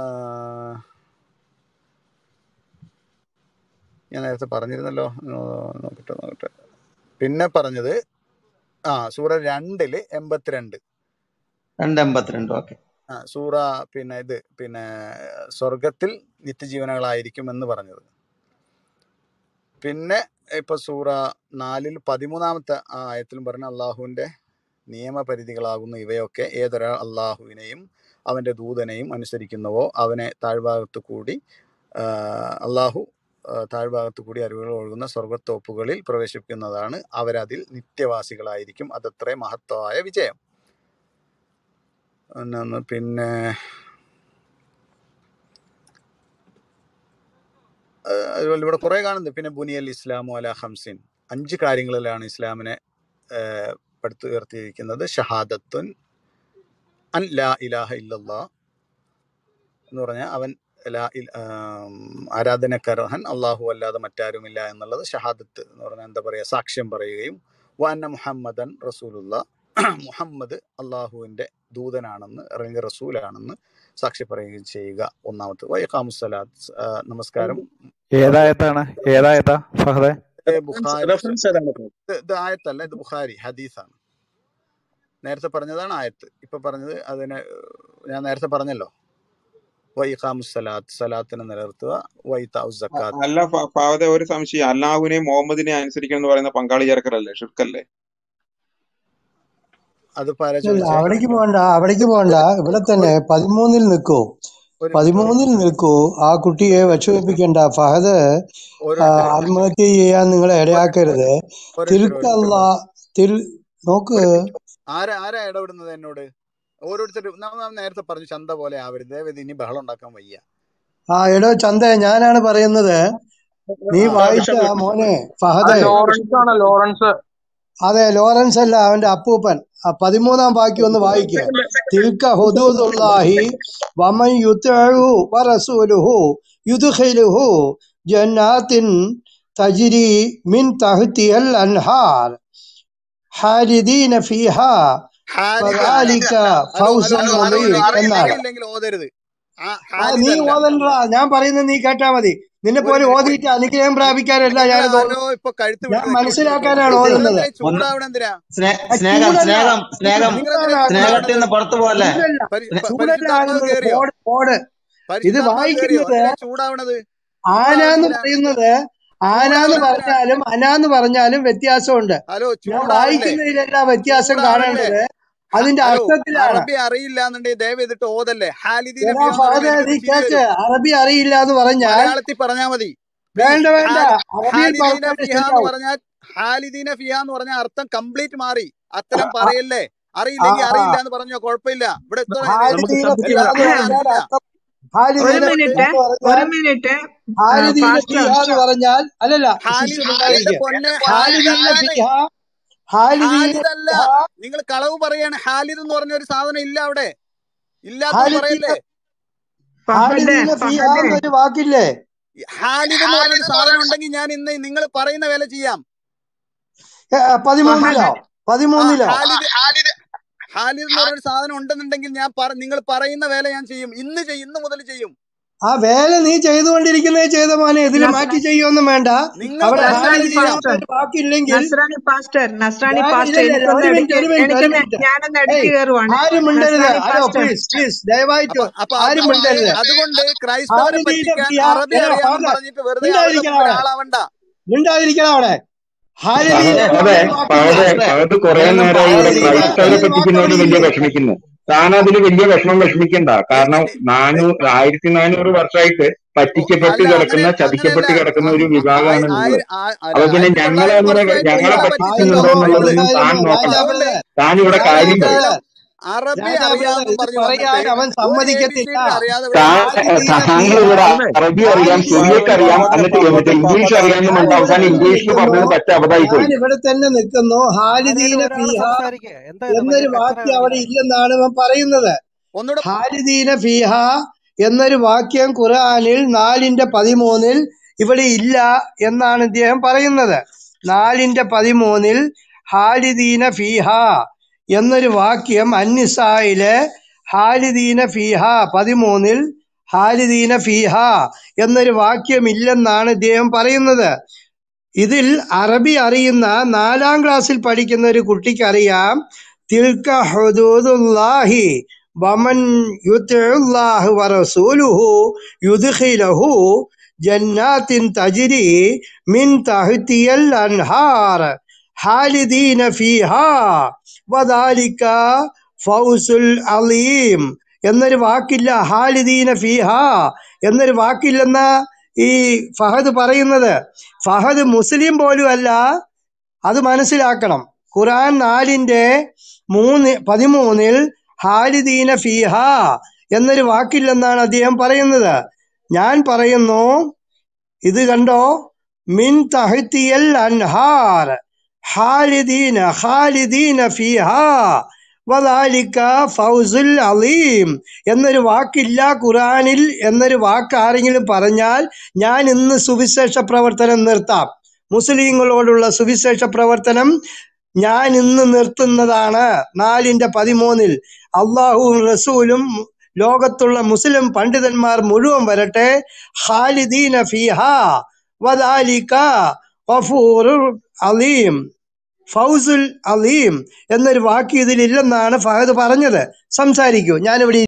ഞാൻ നേരത്തെ പറഞ്ഞിരുന്നല്ലോ, ആ, നോക്കട്ടെ നോക്കട്ടെ. പിന്നെ പറഞ്ഞത് ആ സൂറ രണ്ടില് എൺപത്തിരണ്ട്. രണ്ട് എൺപത്തിരണ്ട് ഓക്കെ. ആ സൂറ പിന്നെ ഇത് പിന്നെ സ്വർഗത്തിൽ നിത്യജീവനകളായിരിക്കും എന്ന് പറഞ്ഞത്. പിന്നെ ഇപ്പൊ സൂറ നാലിൽ പതിമൂന്നാമത്തെ ആ ആയത്തിലും പറഞ്ഞ അള്ളാഹുവിന്റെ നിയമപരിധികളാകുന്ന ഇവയൊക്കെ ഏതൊരാൾ അള്ളാഹുവിനെയും അവന്റെ ദൂതനെയും അനുസരിക്കുന്നുവോ അവനെ താഴ്ഭാഗത്തു കൂടി ആ, അള്ളാഹു ആ, താഴ്ഭാഗത്തു കൂടി അറിവുകൾ ഒഴുകുന്ന സ്വർഗത്തോപ്പുകളിൽ പ്രവേശിക്കുന്നതാണ്, അവരതിൽ നിത്യവാസികളായിരിക്കും. അതത്രേ മഹത്തായ വിജയം. എന്നാന്ന് പിന്നെ ആ, അതുപോലെ ഇവിടെ കുറെ കാണുന്നുണ്ട്. പിന്നെ ബുനിയൽ ഇസ്ലാമു അല ഹംസിൻ, അഞ്ച് കാര്യങ്ങളിലാണ് ഇസ്ലാമിനെ ഏഹ്, പടുത്തുയർത്തിയിരിക്കുന്നത്. ഷഹാദത്തുൻ അൻ ലാ ഇലാഹ ഇല്ലല്ലാ എന്ന് പറഞ്ഞാൽ അവൻ ലാ ഇൽ- ആം, ആരാധനക്കർഹൻ അള്ളാഹു അല്ലാതെ മറ്റാരുമില്ല എന്നുള്ളത്. ഷഹാദത്ത് എന്ന് പറഞ്ഞാൽ എന്താ പറയുക, സാക്ഷ്യം പറയുകയും. വഅന്ന മുഹമ്മദൻ റസൂലുള്ള, മുഹമ്മദ് അള്ളാഹുവിന്റെ ദൂതനാണെന്ന് അല്ലെങ്കിൽ റസൂലാണെന്ന് സാക്ഷി പറയുകയും ചെയ്യുക. ഒന്നാമത് വൈഖാമുസ്സലാത്ത്, നമസ്കാരം. ഏതായത്താണ്? ഏതായത്താ ഫഹദെ? ഇത് ബുഖാരി, റെഫറൻസ് ഏതാണ്? ഇത് ഇത് ആയത്തല്ല, ഇത് ബുഖാരി ഹദീസാണ്. നേരത്തെ പറഞ്ഞതാണ് ആയത്ത്. ഇപ്പൊ പറഞ്ഞത് അതിനെ ഞാൻ നേരത്തെ പറഞ്ഞല്ലോ. വൈഖാമുസ്സലാത്ത്, സലാത്തിനെ നിലനിർത്തുക. വൈതാഉ അ- സക്കാത്ത്. അല്ല ഫ- ഫാദെ, ഒരു സംശയം. അല്ലാഹുവിനെയും മുഹമ്മദിനെ അനുസരിക്കണം എന്ന് പറയുന്ന പങ്കാളി ചേർക്കലല്ലേ, ഷിർക്കല്ലേ? അത് പാരാ ഇല്ല ചോദിച്ചേ? അവിടേക്ക് പോകണ്ട, അവിടേക്ക് പോകണ്ട. ഇവിടെ തന്നെ ഒരു പതിമൂന്നിൽ നിൽക്കൂ, ഒരു മിനിറ്റ് ഒരു പതിമൂന്നിൽ നിൽക്കൂ. ആ കുട്ടിയെ വിഷമിപ്പിക്കണ്ട. ഫഹദ് ഒരു ആ, മിനിറ്റ് ആത്മഹത്യ ചെയ്യാൻ നിങ്ങൾ ഒരു മിനിറ്റ് ഇടയാക്കരുത്. ഒരു മിനിറ്റ് ഒരു തിരുക്കല്ല മിനിറ്റ് തിരു നോക്ക്. ഒരു മിനിറ്റ് ആരാ ആരാ ഇടപെടുന്നത് എന്നോട്? ഓരോരുത്തരും നമ്മൾ നേരത്തെ പറഞ്ഞു ചന്ത പോലെ ആവരുത്, ദയവേത് ഇനി ബഹളം ഉണ്ടാക്കാൻ വയ്യ. ആ എടോ ചന്ത, ഞാനാണ് പറയുന്നത്. നീ ആ വായിച്ച വിഷമ മോനെ ആ ഫഹദ്. ലോറൻസ് ആണ്, ലോറൻസ്. അതെ, ലോറൻസ് അല്ല, അവന്റെ അപ്പൂപ്പൻ. ആ പതിമൂന്നാം വാക്യം ഒന്ന് വായിക്ക്. തിൽക ഹുദൂദുല്ലാഹി വമൻ യുതിഉ വറസൂലുഹു യുദ്ഖിലുഹു ജന്നാത്തിൻ തജ്രി മിൻ തഹ്തിഹൽ അൻഹാർ ഖാലിദീന ഫീഹാ ഹാരിദല്ല. ഫദാലിക ഹലോ ഹലോ ഫൗസുൽ ഹലോ ഹലോ അലീം അറിയ എന്നാണ്. അറിയില്ലെങ്കിൽ ഓതരുത്. ആ ആ നീ ഹാരിദല്ല. ഓതണ്ട, ഞാൻ പറയുന്നത് നീ കേട്ടാ മതി. നിന്നെ ഒരു പോലെ മിനിറ്റ് ഓതിയിട്ട് അനുഗ്രഹം പ്രാപിക്കാനല്ല നിങ്ങൾ ഞാനിത് ഹലോ ഓതുന്നത്. ഇപ്പൊ കഴുത്ത് ഞാൻ പിടിച്ച് വെച്ചോണ്ടിരിക്കുക. മനസ്സിലാക്കാനാണ് ഇത് ഓതുന്നത്. നിങ്ങളെന്തിനാ ഒന്ന് ചൂടാവണം? എന്തിനാ സ്നേ- ആ സ്നേഹം ചൂടല്ല, സ്നേഹം ഇത് സ്നേഹം നിങ്ങളെന്തിനാ ചൂടാകുന്നത്, സ്നേഹത്തിൽ ചൂടാവണത്? നിന്ന് പുറത്തു പോകല്ലേ. ചൂടല്ല, പരി- ഇത് പ- പരിശുദ്ധാത്മാവ് ചൂടലാകുന്നത്. കേറിയോ? പോട് പോട് ഇത് പരിശുദ്ധാത്മാവ് കേറിയോ? വായിക്കുന്നത് എന്തിനാ ചൂടാവണത്? ആനാന്ന് ചൂടാവണെന്തിനാ? പറയുന്നത്, ആനാന്ന് ചൂടാവണെന്തിനാ? പറഞ്ഞാലും അനാന്ന് പറഞ്ഞാലും വ്യത്യാസമുണ്ട്. ഹലോ ഞാൻ ചൂടാവല്ലേ? വായിക്കുന്നതിലെല്ലാം വ്യത്യാസം ചൂടാവല്ലേ? കാണേണ്ടത് ഹ- അതിന്റെ ഹലോ അർത്ഥത്തിലാണ്. അറബി അറിയില്ല എന്നുണ്ടെങ്കിൽ ദയവ് ചെയ്തിട്ട് ഓതല്ലേ. ഹാലിദീന എടാ ഫിയാന്ന് ഫഹദ്, പറയുമ്പോൾ നീ എനിക്കൊരു ചിരി കേക്ക്, വരും. അറബി അറിയില്ല എന്ന് പറഞ്ഞാൽ മലയാളത്തിൽ പറഞ്ഞാൽ മതി വേണ്ട പ്ലീസ്. വേണ്ട, അറബിയിൽ ഹാലിദീന പറഞ്ഞാൽ ഫിഹ എന്ന് ശരിയാവും. പറഞ്ഞാൽ ഹാലിദീന ഫിഹ എന്ന് പറഞ്ഞാൽ അർത്ഥം കംപ്ലീറ്റ് മാറി. അത്തരം ആ, പറയല്ലേ. ആ, അറിയില്ലെങ്കിൽ ആ. അറിയില്ല എന്ന് പറഞ്ഞോ, കുഴപ്പമില്ല. ഇവിടെ എത്ര നമുക്ക് ഹാലിദീന സബ്ജക്റ്റ് ഫിഹ എല്ലാവർക്കും എന്ന് അറിയാം പറഞ്ഞാൽ അറിയില്ല. അർത്ഥം, ഒരു ഹാലിദീന ഫിഹ മിനിറ്റ് എന്ന് ഒരു പറഞ്ഞാൽ മിനിറ്റ് ഹാലിദീന പാസ്റ്റർ ഫിഹ എന്ന് പറഞ്ഞാൽ അല്ലല്ല ഹാലി സിസ്റ്റർ എന്റെ ഉണ്ടായിരിക്കുക. പൊന്നെ ഹാലിദീന ഹാലിദാണ്. ഫിഹ, ഹാലിദീന ഹാലിദല്ല. ഫിഹ, നിങ്ങൾ കളവ് പറയാണ്. ഹാലിദ് എന്ന് പറഞ്ഞ ഒരു സാധനം ഇല്ല അവിടെ. ഇല്ലാത്തത് ഹാലിദീന പറയല്ലേ. ഫഹദ് ഹാലിദീന ഫിഹ ഫഹദ് എന്നൊരു വാക്കില്ലേ? ഹാലിദ് എന്ന് പറഞ്ഞൊരു സാധനം ഉണ്ടെങ്കിൽ ഞാൻ ഇന്ന് നിങ്ങൾ പറയുന്ന വില ചെയ്യാം. ഏ, പതിമൂന്നിലോ ഫഹദ് ആ പതിമൂന്നിലോ ഹാലിദ് ഹാലിദ് എന്ന് പറഞ്ഞൊരു സാധനം ഉണ്ടെന്നുണ്ടെങ്കിൽ ഞാൻ പറ- നിങ്ങൾ പറയുന്ന വേല ഞാൻ ചെയ്യും. ഇന്ന് ചെയ്യും. ഇന്ന് മുതൽ ചെയ്യും. ആ വേല നീ ചെയ്തുകൊണ്ടിരിക്കുന്നത് ചെയ്ത മോനെ, ഇതിൽ മാറ്റി ചെയ്യൊന്നും വേണ്ട. നിങ്ങൾ അവിടെ പറയുന്ന വേല നസ്രാണി ചെയ്യാം. ഹാലിദീന പാസ്റ്റർ എന്നൊരു വാക്കില്ലെങ്കിൽ നസ്രാണി പാസ്റ്റർ നസ്രാണി ഞാൻ പാസ്റ്റർ ഇല്ലല്ല, എനിക്കൊന്ന് ഒരു മിനിറ്റ് ഇടയ്ക്ക് ഒരു മിനിറ്റ് ഒരു എനിക്കൊന്ന് മിനിറ്റ് ഞാനൊന്ന് ഏയ് ഇടയ്ക്ക് കയറുവാണ്. ആരും മിണ്ടരുത്. നസ്രാണി ഹലോ പാസ്റ്റർ പ്ലീസ് പ്ലീസ് ദയവായിട്ട് അപ്പൊ അപ്പൊ ആരും അതുകൊണ്ട് മിണ്ടരുത്. അതുകൊണ്ട് ക്രൈസ്തവരെ ഹാലിദീന പറ്റിക്കാൻ ഫിഹ അറബി എടാ അറിയാമെന്നും ഫാദർ, പറഞ്ഞിട്ട് വെറുതെ അവരുടെ മിണ്ടാതിരിക്കണം മുമ്പിൽ അവിടെ, ആളാവണ്ട. മിണ്ടാതിരിക്കണം അവിടെ. ഹാലിദീന ഫഹദ് എന്ന് അതെ പറഞ്ഞൊരു വാക്കില്ലേ? പകത് പാസ്റ്ററെ പകത് കുറെ അങ്ങനൊന്നും നേരമായി ഇവിടെ പറയാതിരിക്കുക. ക്രൈസ്തവരെ എന്നൊരു വാക്ക് പറ്റിക്കുന്നതിന് അവിടെ വലിയ ഇല്ലേ? വിഷമിക്കുന്നു. താൻ അതിൽ വലിയ വിഷമം വിഷമിക്കണ്ട. കാരണം എ- എ- നാനൂ എ- ആയിരത്തി നാനൂറ് വർഷമായിട്ട് ഓ, പറ്റിക്കപ്പെട്ട് അല്ല അങ്ങനെ കിടക്കുന്ന അങ്ങനെയല്ല. ചതിക്കപ്പെട്ട് കിടക്കുന്ന ആ- ഒരു ആ- ആയി- വിഭാഗമാണ് നിങ്ങൾ. ആയിര- ആ- അല്ല, അപ്പൊ പിന്നെ ആയിരത്തി ഞങ്ങളെ തൊള്ളായിരം അങ്ങനെ വർഷമായിട്ട് ഞങ്ങളെ നിങ്ങളെ പറ്റിക്കുന്നുണ്ടോ പറ്റിച്ചല്ലോ ആയിരുന്നു ബൈബിള്. എന്നുള്ളതൊന്നും താൻ ആയിരുന്നു നോക്കണം. രാജാ അതുകൊണ്ട് ബ്രദർ, താൻ ഇവിടെ കുറെ കാര്യം രാജാ പറയും. കാലം ബ്രദർ, അറബി രാജാ ബ്രദർ, അറിയാമെന്നും ഇത് പറഞ്ഞു പറയാൻ വന്നിട്ട് അവൻ ഒരു എ ബി സമ്മതിക്കത്തില്ല. സി ഡി അറിയാതെ ഇവിടെ താൻ ഇരിക്കുക. ഹാലിദീന താങ്കൾ ഫിഹ, ഇവിടെ ഫഹദേ അറബി അറിയാം, ഹാലിദീന സിറിയക്ക് ഫിഹ, അറിയാം, ഫഹദ് എന്നിട്ട് ഫഹദ് എന്നിട്ട് ഇംഗ്ലീഷ് ഫഹദ് അറിയാമെന്ന് ഞാൻ പറഞ്ഞിട്ട് ഇവിടെ അവസാനം തന്നെ ഇംഗ്ലീഷിൽ നിൽക്കുന്നു, പറഞ്ഞത് പറ്റ അബദ്ധമായി ഞാൻ പോയി. ഇവിടെ തന്നെ നിൽക്കുന്നു. ഹാലിദീന ആരേലും ഒരാൾ ഫിഹ സംസാരിക്കുക. എന്താ ഇത് എന്നൊരു ഭയങ്കര കച്ചറ വാക്യം അവിടെ കാണിക്കുന്നത്? ഇല്ലെന്നാണ് അവൻ പറയുന്നത്. ഒന്നുകൂടെ ഹാലിദീന ഫിഹ എന്നൊരു വാക്യം ഖുർആനിൽ നാലിന്റെ പതിമൂന്നിൽ ഇവിടെ ഇല്ല എന്നാണ് ഇദ്ദേഹം പറയുന്നത്. നാലിന്റെ പതിമൂന്നിൽ ഹാലിദീന ഫിഹ എന്നൊരു വാക്യം അന്നിസായിലെ ഹാലിദീന ഫിഹ പതിമൂന്നിൽ ഹാലിദീന ഫിഹ എന്നൊരു വാക്യം ഇല്ലെന്നാണ് ഇദ്ദേഹം പറയുന്നത്. ഇതിൽ അറബി അറിയുന്ന നാലാം ക്ലാസ്സിൽ പഠിക്കുന്ന ഒരു കുട്ടിക്ക് അറിയാം, തിൽക ഹുദൂദുല്ലാഹി വമൻ യുതിഉല്ലാഹു വറസൂലുഹു യുദ്ഖിലഹു ജന്നാത്തിൻ തജ്രി മിൻ തഹ്തിയൽ അൻഹാർ ഖാലിദീന ഫീഹാ വദാലിക ഫൗസുൽ അലീം എന്നൊരു വാക്കില്ല. ഖാലിദീന ഫീഹാ എന്നൊരു വാക്കില്ലെന്ന ഈ ഫഹദ് പറയുന്നത്. ഫഹദ് മുസ്ലിം പോലും അല്ല, അത് മനസ്സിലാക്കണം. ഖുർആൻ നാലിന്റെ മൂന്ന് പതിമൂന്നിൽ ഖാലിദീന ഫീഹ എന്നൊരു വാക്കില്ലെന്നാണ് അദ്ദേഹം പറയുന്നത്. ഞാൻ പറയുന്നു, ഇത് കണ്ടോ, മിൻ തഹ്തിയൽ അൻഹാർ ഖാലിദീന ഖാലിദീന ഫീഹാ വദാലിക ഫൗസുൽ അലീം എന്നൊരു വാക്കില്ല ഖുർആനിൽ എന്നൊരു വാക്ക് ആരെങ്കിലും പറഞ്ഞാൽ ഞാൻ ഇന്ന് സുവിശേഷ പ്രവർത്തനം നിർത്താം. മുസ്ലിങ്ങളോടുള്ള സുവിശേഷ പ്രവർത്തനം ഞാൻ ഇന്ന് നിർത്തുന്നതാണ്. നാലിന്റെ പതിമൂന്നിൽ അള്ളാഹുവും റസൂലും ലോകത്തുള്ള മുസ്ലിം പണ്ഡിതന്മാർ മുഴുവൻ വരട്ടെ. ഖാലിദീന ഫീഹാ വദാലിക ഗഫൂറുർ അലീം ഫൗസുൽ അലീം എന്നൊരു വാക്ക് ഇതിലില്ലെന്നാണ് ഫഹദ് പറഞ്ഞത്. സംസാരിക്കൂ, ഞാനിവിടെ